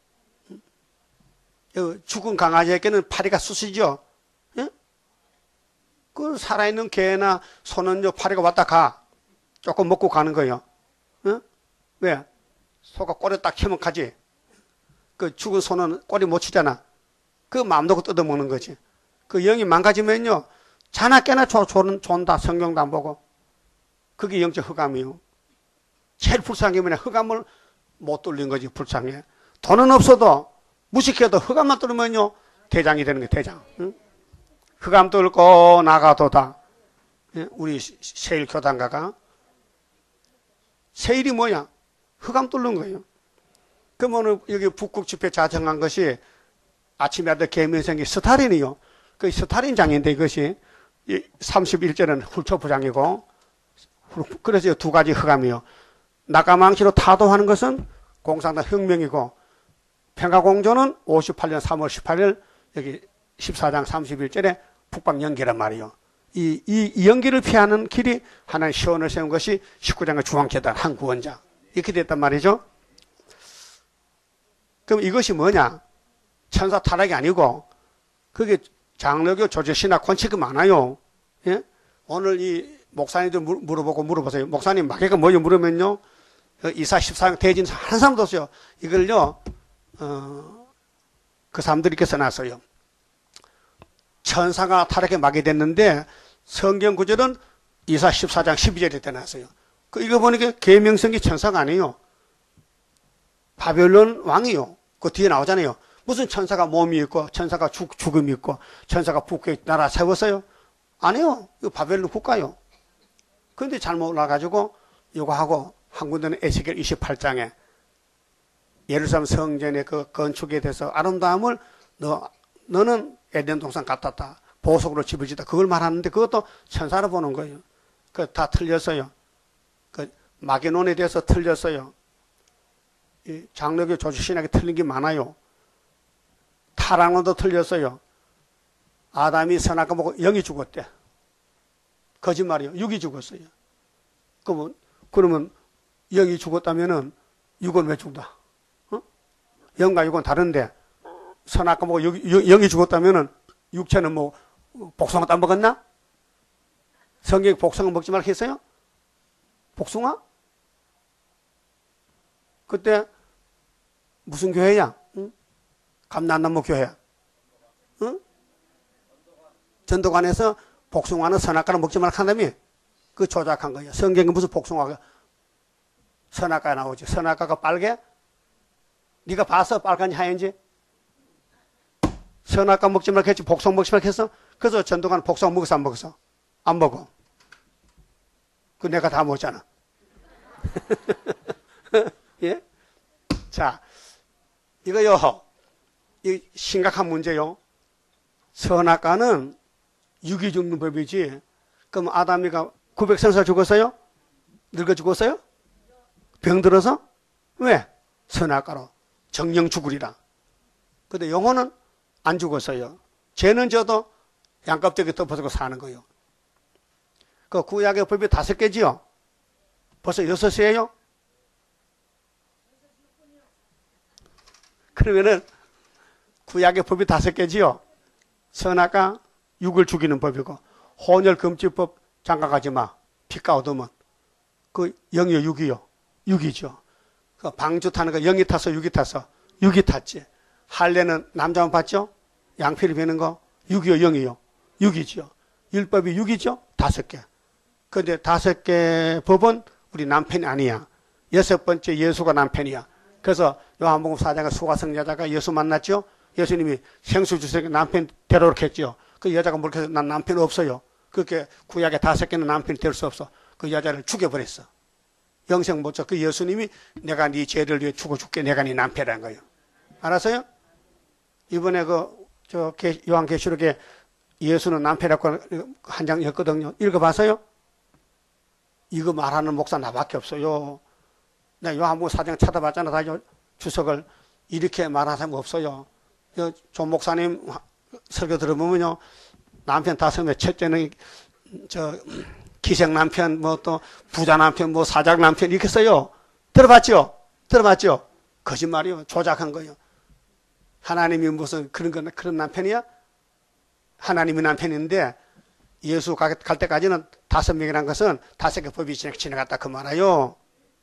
죽은 강아지에게는 파리가 쑤시죠. 예? 그 살아있는 개나 소는 파리가 왔다 가. 조금 먹고 가는 거예요. 예? 왜? 소가 꼬리 딱 치면 가지. 그 죽은 소는 꼬리 못 치잖아. 그 마음 놓고 뜯어먹는 거지. 그 영이 망가지면요, 자나 깨나 존다. 성경도 안 보고. 그게 영적 흑암이요. 제일 불쌍한 게 뭐냐? 흑암을 못 뚫린 거지. 불쌍해. 돈은 없어도 무식해도 흑암만 뚫으면요, 대장이 되는 거예요. 대장. 응? 흑암 뚫고 나가도다. 예? 우리 세일 교단가가. 세일이 뭐야? 흑암 뚫는 거예요. 그러면 여기 북극 집회 자정한 것이 아침에 하던 계명성이 스타린이요. 그 스타린 장인데 이것이 31절은 훌초부장이고, 그래서 두 가지 흑암이요. 나가망시로 타도하는 것은 공산당 혁명이고, 평화공조는 58년 3월 18일 여기 14장 31절에 북방 연기란 말이에요. 이 연기를 피하는 길이 하나의 시온을 세운 것이 19장의 중앙계단 한 구원자. 이렇게 됐단 말이죠. 그럼 이것이 뭐냐? 천사 타락이 아니고 그게 장로교 조직신학 권칙이 많아요. 예? 오늘 이 목사님들 물어보세요. 목사님 마귀가 뭐요? 물으면요. 이사 14장 대진 한 사람도 없어요. 이걸요. 그 사람들이 이렇게 써놨어요. 천사가 타락에 마귀 됐는데 성경 구절은 이사 14장 12절에 떼놨어요. 이거 보니까 계명성이 천사가 아니에요. 바벨론 왕이요. 그 뒤에 나오잖아요. 무슨 천사가 몸이 있고 천사가 죽음이 있고 천사가 북에 나라 세웠어요? 아니요. 이거 바벨론 국가요. 그런데 잘못 올라가지고 이거 하고 한 군데는 에스겔 28장에 예루살렘 성전의 그 건축에 대해서 아름다움을 너는 에덴 동산 같았다. 보석으로 집을 짓다. 그걸 말하는데 그것도 천사로 보는 거예요. 그 다 틀렸어요. 그 마게논에 대해서 틀렸어요. 이 장로교 조직신학이 틀린 게 많아요. 타락론도 틀렸어요. 아담이 선악과 먹고 영이 죽었대. 거짓말이요. 육이 죽었어요. 그러면 영이 죽었다면은 육은 왜 죽다? 어? 영과 육은 다른데 선악과 먹고 영이 죽었다면은 육체는 뭐 복숭아 따먹었나? 성경에 복숭아 먹지 말라 했어요? 복숭아? 그때 무슨 교회야? 응? 감난나무 교회야. 응? 전도관에서 복숭아는 선악과는 먹지 말라 한다며 그 조작한 거예요. 성경에 무슨 복숭아가 선악과 나오지? 선악과가 빨개? 네가 봤어? 빨간지 하얀지? 선악과 먹지 말라 했지? 복숭아 먹지 말라 했어? 그래서 전도관 복숭아 먹었어? 안 먹었어? 안 먹어. 그 내가 다 먹었잖아. 예? 자, 이거요. 이 심각한 문제요. 선악과는 육이 죽는 법이지. 그럼 아담이가 900살 죽었어요? 늙어 죽었어요? 병들어서? 왜? 선악과로. 정령 죽으리라. 근데 영혼은 안 죽었어요. 죄는 져도 양껍데기 덮어서 사는 거예요. 그 구약의 법이 5개지요? 벌써 6이에요? 그러면은 구약의 법이 5개지요? 선악과 육을 죽이는 법이고 혼혈금지법 장가가지 마. 피가 얻으면 그 영이요 육이요? 육이죠. 그 방주 타는 거 0이 타서 6이 타서 6이 탔지. 할례는 남자만 봤죠? 양피를 베는 거 6이요 0이요? 6이죠. 율법이 6이죠? 5개. 근데 5개 법은 우리 남편이 아니야. 6번째 예수가 남편이야. 그래서 요한복음 4장에 수가성 여자가 예수 만났죠? 예수님이 생수 주세요. 남편 데려오게 했죠. 그 여자가 물어서 난 남편 없어요. 그렇게 구약에 5개는 남편이 될 수 없어. 그 여자를 죽여버렸어. 영생 못 줘. 그 예수님이 내가 네 죄를 위해 죽어줄게. 내가 네 남편이라는 거예요. 알았어요? 이번에 요한계시록에 예수는 남편이라고 한 장 였거든요. 읽어봤어요? 이거 말하는 목사 나밖에 없어요. 내가 요한복음 4장 찾아봤잖아. 다 주석을 이렇게 말하는 사람 없어요. 조 목사님 설교 들어보면요. 남편 5명, 첫째는 기생 남편, 뭐 또 부자 남편, 뭐 사장 남편 이렇게 써요. 들어봤죠? 들어봤죠? 거짓말이요. 조작한 거예요. 하나님이 무슨 그런 남편이야? 하나님이 남편인데 예수 갈 때까지는 5명이라는 것은 5개 법이 지나갔다 그 말이에요.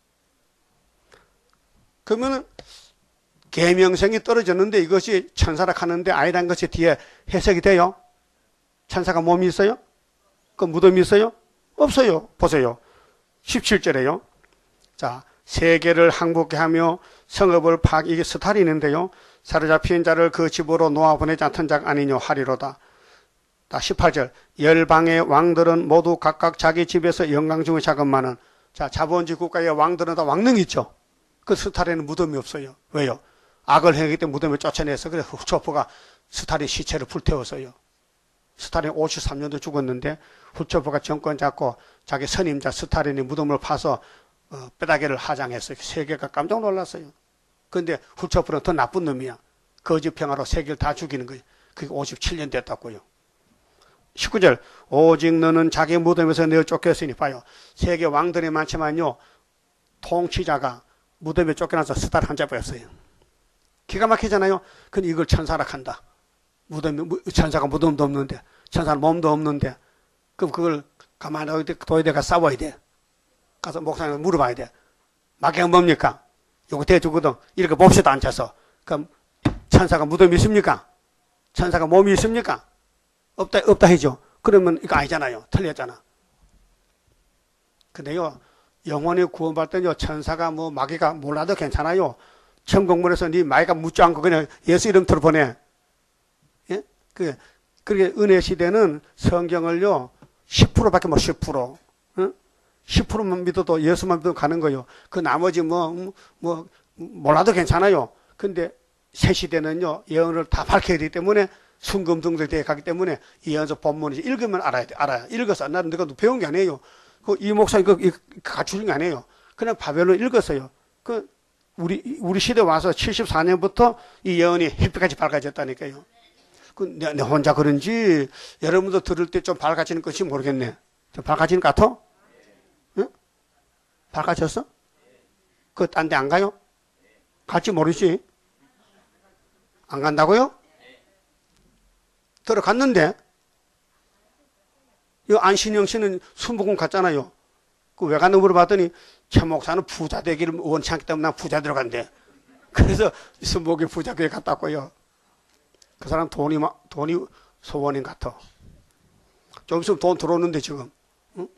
그러면은 계명성이 떨어졌는데 이것이 천사락 하는데 아니라는 것이 뒤에 해석이 돼요? 천사가 몸이 있어요? 그 무덤이 있어요? 없어요. 보세요. 17절에요. 자, 세계를 항복케 하며 성읍을 이게 스탈이 있는데요. 사로잡힌 자를 그 집으로 놓아보내지 않던 자가 아니뇨 하리로다. 18절. 열방의 왕들은 모두 각각 자기 집에서 영광 중의 자금만은. 자, 자본주의 국가의 왕들은 다 왕릉이 있죠. 그 스탈에는 무덤이 없어요. 왜요? 악을 행하기 때문에 무덤을 쫓아내서 그래서 훌초퍼가 스탈의 시체를 불태웠어요. 스탈린 53년도 죽었는데 훌초퍼가 정권 잡고 자기 선임자 스탈린이 무덤을 파서 뼈다귀를 하장했어요. 세계가 깜짝 놀랐어요. 그런데 훌초퍼는 더 나쁜 놈이야. 거짓 평화로 세계를 다 죽이는 거예요. 그게 57년 됐다고요. 19절. 오직 너는 자기 무덤에서 내어 쫓겼으니 봐요. 세계 왕들이 많지만요. 통치자가 무덤에 쫓겨나서 스탈 한 잡아였어요. 기가 막히잖아요. 근데 이걸 천사락 한다. 천사가 무덤도 없는데, 천사는 몸도 없는데, 그럼 그걸 가만히 도에다가 싸워야 돼. 가서 목사님한테 물어봐야 돼. 마귀가 뭡니까? 요거 대주거든. 이렇게 봅시다, 앉아서. 그럼 천사가 무덤이 있습니까? 천사가 몸이 있습니까? 없다 해죠. 그러면 이거 아니잖아요. 틀렸잖아. 근데요, 영원히 구원받을 때요, 천사가 뭐 마귀가 몰라도 괜찮아요. 천국문에서 네 마귀가 묻지 않고 그냥 예수 이름 들어보내. 예? 그게 은혜 시대는 성경을요, 10%밖에 못 10%. 응? 10%만 믿어도 예수만 믿어도 가는 거예요. 그 나머지 몰라도 괜찮아요. 근데 새 시대는요, 예언을 다 밝혀야 되기 때문에 순금등들 되어 가기 때문에 이 예언서 본문을 읽으면 알아요. 읽어서 안 나는 내가 배운 게 아니에요. 이 목사님 갖추는 게 아니에요. 그냥 바벨론 읽었어요. 우리 시대 와서 74년부터 이 예언이 햇빛같이 밝아졌다니까요. 내 혼자 그런지 여러분도 들을 때 좀 밝아지는 것이 모르겠네. 좀 밝아지는 것 같아? 응? 밝아졌어? 딴 데 안 가요? 갈지 모르지? 안 간다고요? 들어갔는데 이 안신영 씨는 순복음 갔잖아요. 왜 갔나 물어봤더니 최 목사는 부자 되기를 원치 않기 때문에 난 부자 들어간대. 그래서 순복이 부자교회 갔다 왔고요. 그 사람 돈이 소원인 것 같아. 좀 있으면 돈 들어오는데 지금. 응?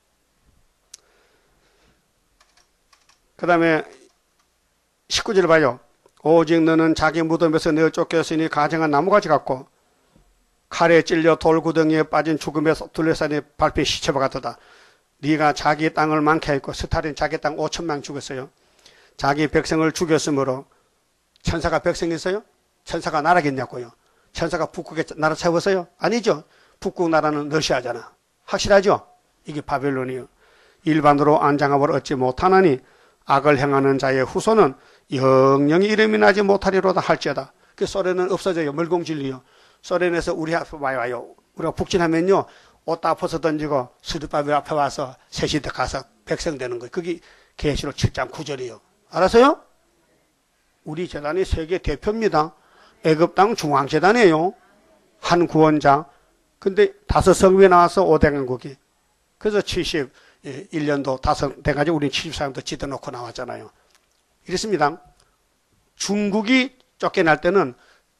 그 다음에 19절 봐요. 오직 너는 자기 무덤에서 내어 쫓겼으니 가정한 나무가지 같고 칼에 찔려 돌구덩이에 빠진 죽음에 둘러싸인 밟힌 시체와 같도다. 네가 자기 땅을 많게 했고 스탈린 자기 땅 5천명 죽였어요. 자기 백성을 죽였으므로 천사가 백성이 있어요? 천사가 나라겠냐고요. 천사가 북극에 나라 세웠어요? 아니죠. 북극 나라는 러시아잖아. 확실하죠? 이게 바벨론이요. 일반으로 안장함을 얻지 못하나니 악을 행하는 자의 후손은 영영이 이름이 나지 못하리로다 할지어다. 그 소련은 없어져요. 멸공진리요. 소련에서 우리 앞에 와요. 우리가 북진하면요. 옷 다 벗어 던지고 수두바벨 앞에 와서 세시대 가서 백성 되는 거예요. 그게 계시록 7장 9절이요. 알았어요? 우리 재단이 세계 대표입니다. 애굽 땅 중앙재단이에요. 한 구원자. 근데 5성읍에 나와서 5대강국이. 그래서 71년도 5대가지고 우리는 74년도 지도놓고 나왔잖아요. 이랬습니다. 중국이 쫓겨날 때는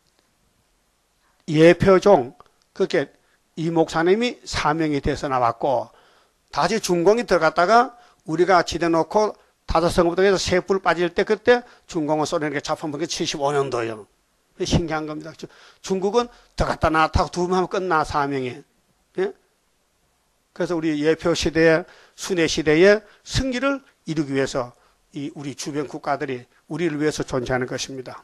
예표종, 그렇게 이 목사님이 사명이 돼서 나왔고, 다시 중공이 들어갔다가 우리가 지대놓고 5성읍부터 해서 세불 빠질 때 그때 중공은 소련에게 잡혀먹은 게 75년도예요. 신기한 겁니다. 중국은 들어갔다 나왔다고 두 번 하면 끝나, 사명이. 예? 그래서 우리 예표 시대에, 순회 시대에 승리를 이루기 위해서 우리 주변 국가들이 우리를 위해서 존재하는 것입니다.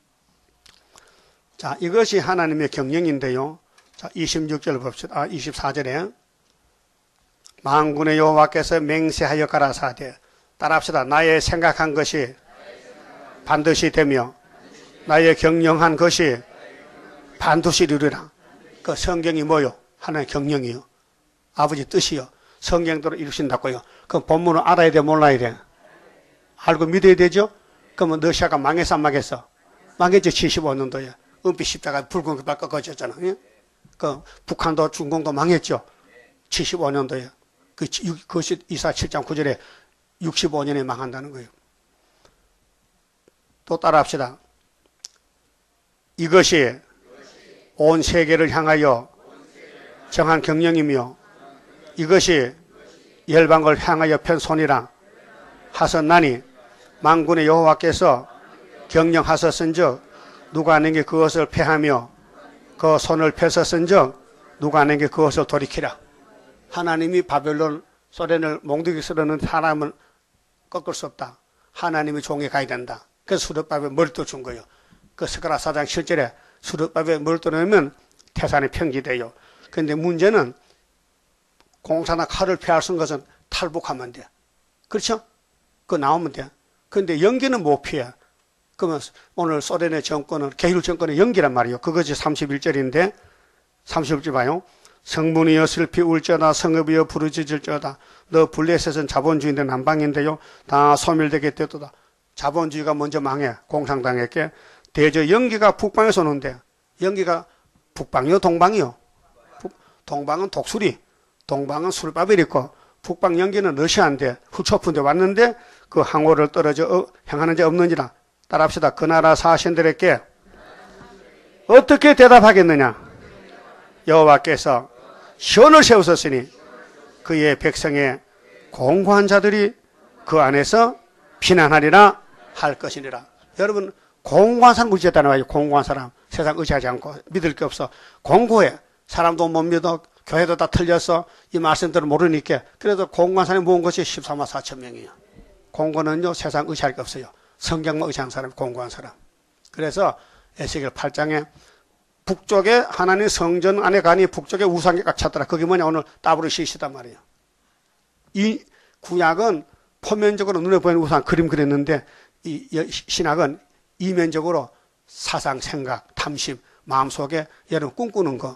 자, 이것이 하나님의 경영인데요. 자, 26절 봅시다. 24절에 만군의 여호와께서 맹세하여 가라사대. 따라합시다. 나의 생각한 것이 반드시 되며 나의 경영한 것이 반드시 이루리라. 그 성경이 뭐요? 하나의 경영이요. 아버지 뜻이요. 성경대로 이루신다고요. 그 본문을 알아야 돼, 몰라야 돼? 알고 믿어야 되죠? 그러면 러시아가 망했어, 안 망했어? 망했죠, 75년도에. 은빛 십자가 붉은 깃발 꺾어졌잖아. 예? 그 북한도 중공도 망했죠. 75년도에. 그것이 이사 7장 9절에 65년에 망한다는 거예요. 또 따라합시다. 이것이 온 세계를 향하여 정한 경영이며 이것이 열방을 향하여 편 손이라 하셨나니 만군의 여호와께서 경영하셨은즉 누가 내게 그것을 패하며 그 손을 펴셨은즉 누가 내게 그것을 돌이키라. 하나님이 바벨론 소련을 몽둥이 쓰려는 사람을 꺾을 수 없다. 하나님이 종에 가야 된다. 그래서 수르바벨 머리도 준 거예요. 그 스가랴 4장 7절에 수르바벨 머리도 넣으면 태산이 평지돼요. 그런데 문제는 공사나 칼을 피할 수 있는 것은 탈북하면 돼. 그렇죠? 그거 나오면 돼. 그런데 연기는 못 피해. 그러면 오늘 소련의 정권은 게르 정권의 연기란 말이에요. 그것이 31절인데 31절 봐요. 성문이여 슬피 울지어다 성읍이여 부르짖을지어다 너 블레셋은 자본주의인데 남방인데요 다 소멸되게 되도다. 자본주의가 먼저 망해 공산당에게. 대저 연기가 북방에서 오는데 연기가 북방이요 동방이요? 동방은 독수리, 동방은 술밥이 있고 북방 연기는 러시아인데 후초픈데 왔는데 그 항오를 떨어져 행하는 자 없는지라. 따라합시다. 그 나라 사신들에게 어떻게 대답하겠느냐? 여호와께서 시온을 세우셨으니 그의 백성의 공고한 자들이 그 안에서 피난하리라 할 것이니라. 여러분 공고한 사람 의지했다는 거예요. 공고한 사람. 세상 의지하지 않고 믿을 게 없어. 공고해. 사람도 못 믿어. 교회도 다 틀렸어. 이 말씀들을 모르니까. 그래도 공고한 사람이 모은 것이 14만 4천 명이에요. 공고는요 세상 의지할 게 없어요. 성경만 의지하는 사람이 공고한 사람. 그래서 에스겔 8장에 북쪽에 하나님 성전 안에 가니 북쪽에 우상이 꽉 찼더라. 그게 뭐냐? 오늘 따브르시시단 말이에요. 이 구약은 표면적으로 눈에 보이는 우상 그림 그렸는데 신학은 이면적으로 사상, 생각, 탐심, 마음속에 여러분 꿈꾸는 거,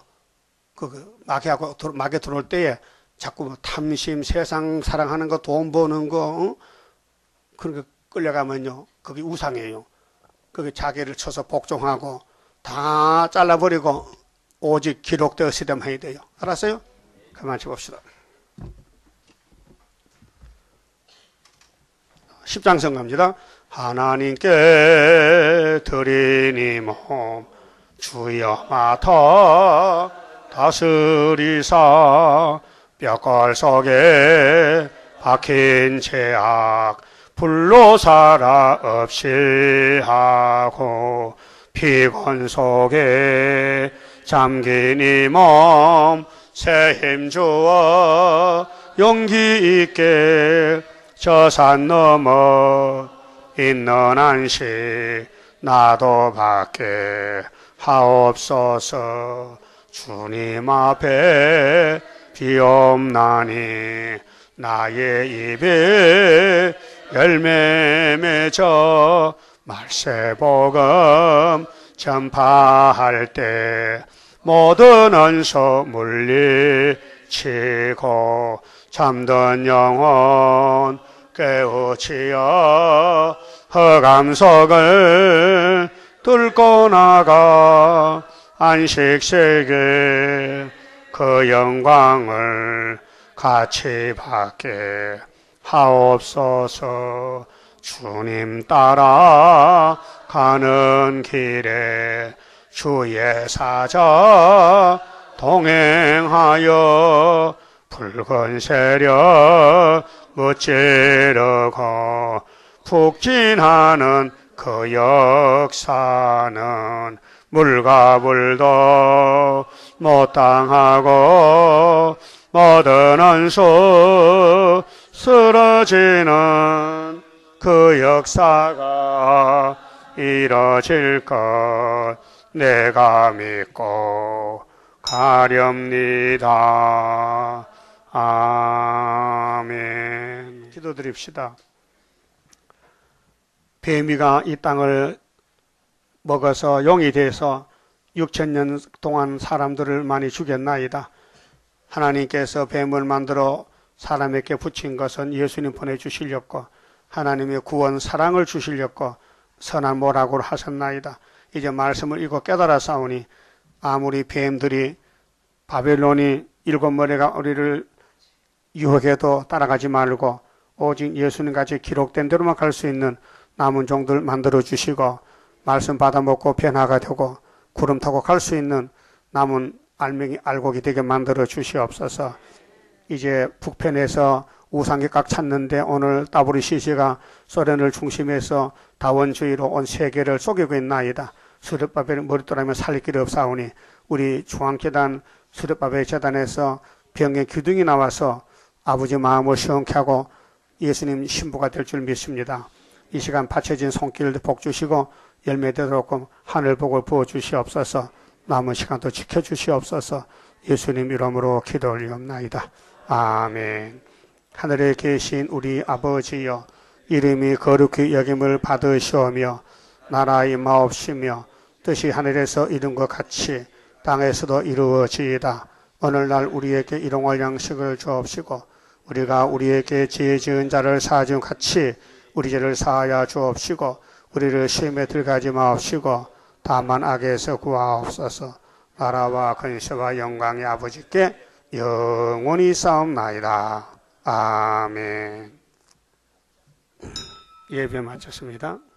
마귀에 들어올 때에 자꾸 뭐 탐심, 세상 사랑하는 거, 돈 버는 거, 그런 거 끌려가면요, 그게 우상이에요. 그게 자기를 쳐서 복종하고 다 잘라버리고 오직 기록되었으리만 해야 돼요. 알았어요? 그만 쳐봅시다. 10장성 갑니다. 하나님께 드리니 몸 주여 맡아 다스리사 뼈골 속에 박힌 죄악 불로 살아 없이 하고 피곤 속에 잠긴 이 몸 새 힘 주어 용기 있게 저 산 넘어 있는 안식 나도 받게 하옵소서. 주님 앞에 비옵나니 나의 입에 열매 맺어 말세복음 전파할 때 모든 원수 물리치고 잠든 영혼 깨우치어 흑암석을 뚫고 나가 안식세계 그 영광을 같이 받게 하옵소서. 주님 따라 가는 길에 주의 사자 동행하여 붉은 세력 무찌르고 북진하는 그 역사는 물과 불도 못 당하고 모든 원수 쓰러지는 그 역사가 이뤄질 것 내가 믿고 가렵니다. 아멘. 기도드립시다. 뱀이가 이 땅을 먹어서 용이 돼서 6,000년 동안 사람들을 많이 죽였나이다. 하나님께서 뱀을 만들어 사람에게 붙인 것은 예수님 보내주시려고 하나님의 구원 사랑을 주시려고 선한 모락으로 하셨나이다. 이제 말씀을 읽고 깨달아 싸우니 아무리 뱀들이 바벨론이 일곱 머리가 우리를 유혹해도 따라가지 말고 오직 예수님같이 기록된 대로만 갈 수 있는 남은 종들 만들어 주시고 말씀 받아 먹고 변화가 되고 구름 타고 갈 수 있는 남은 알맹이 알곡이 되게 만들어 주시옵소서. 이제 북편에서 우상이 꽉 찼는데 오늘 WCC가 소련을 중심해서 다원주의로 온 세계를 속이고 있나이다. 수르바벨 머릿돌하며 살릴 길이 없사오니 우리 중앙재단 수르바벨 재단에서 병의 기둥이 나와서 아버지 마음을 시원케 하고 예수님 신부가 될 줄 믿습니다. 이 시간 받쳐진 손길도 복 주시고 열매 되도록 하늘 복을 부어 주시옵소서. 남은 시간도 지켜 주시옵소서. 예수님 이름으로 기도 올리옵나이다. 아멘. 하늘에 계신 우리 아버지여, 이름이 거룩히 여김을 받으시오며 나라 임하옵시며 뜻이 하늘에서 이룬 것 같이 땅에서도 이루어지이다. 오늘날 우리에게 일용할 양식을 주옵시고 우리가 우리에게 죄 지은 자를 사하준 같이 우리 죄를 사하여 주옵시고 우리를 시험에 들어가지 마옵시고 다만 악에서 구하옵소서. 나라와 근세와 영광의 아버지께 영원히 싸움나이다. 아멘. 예배 마쳤습니다.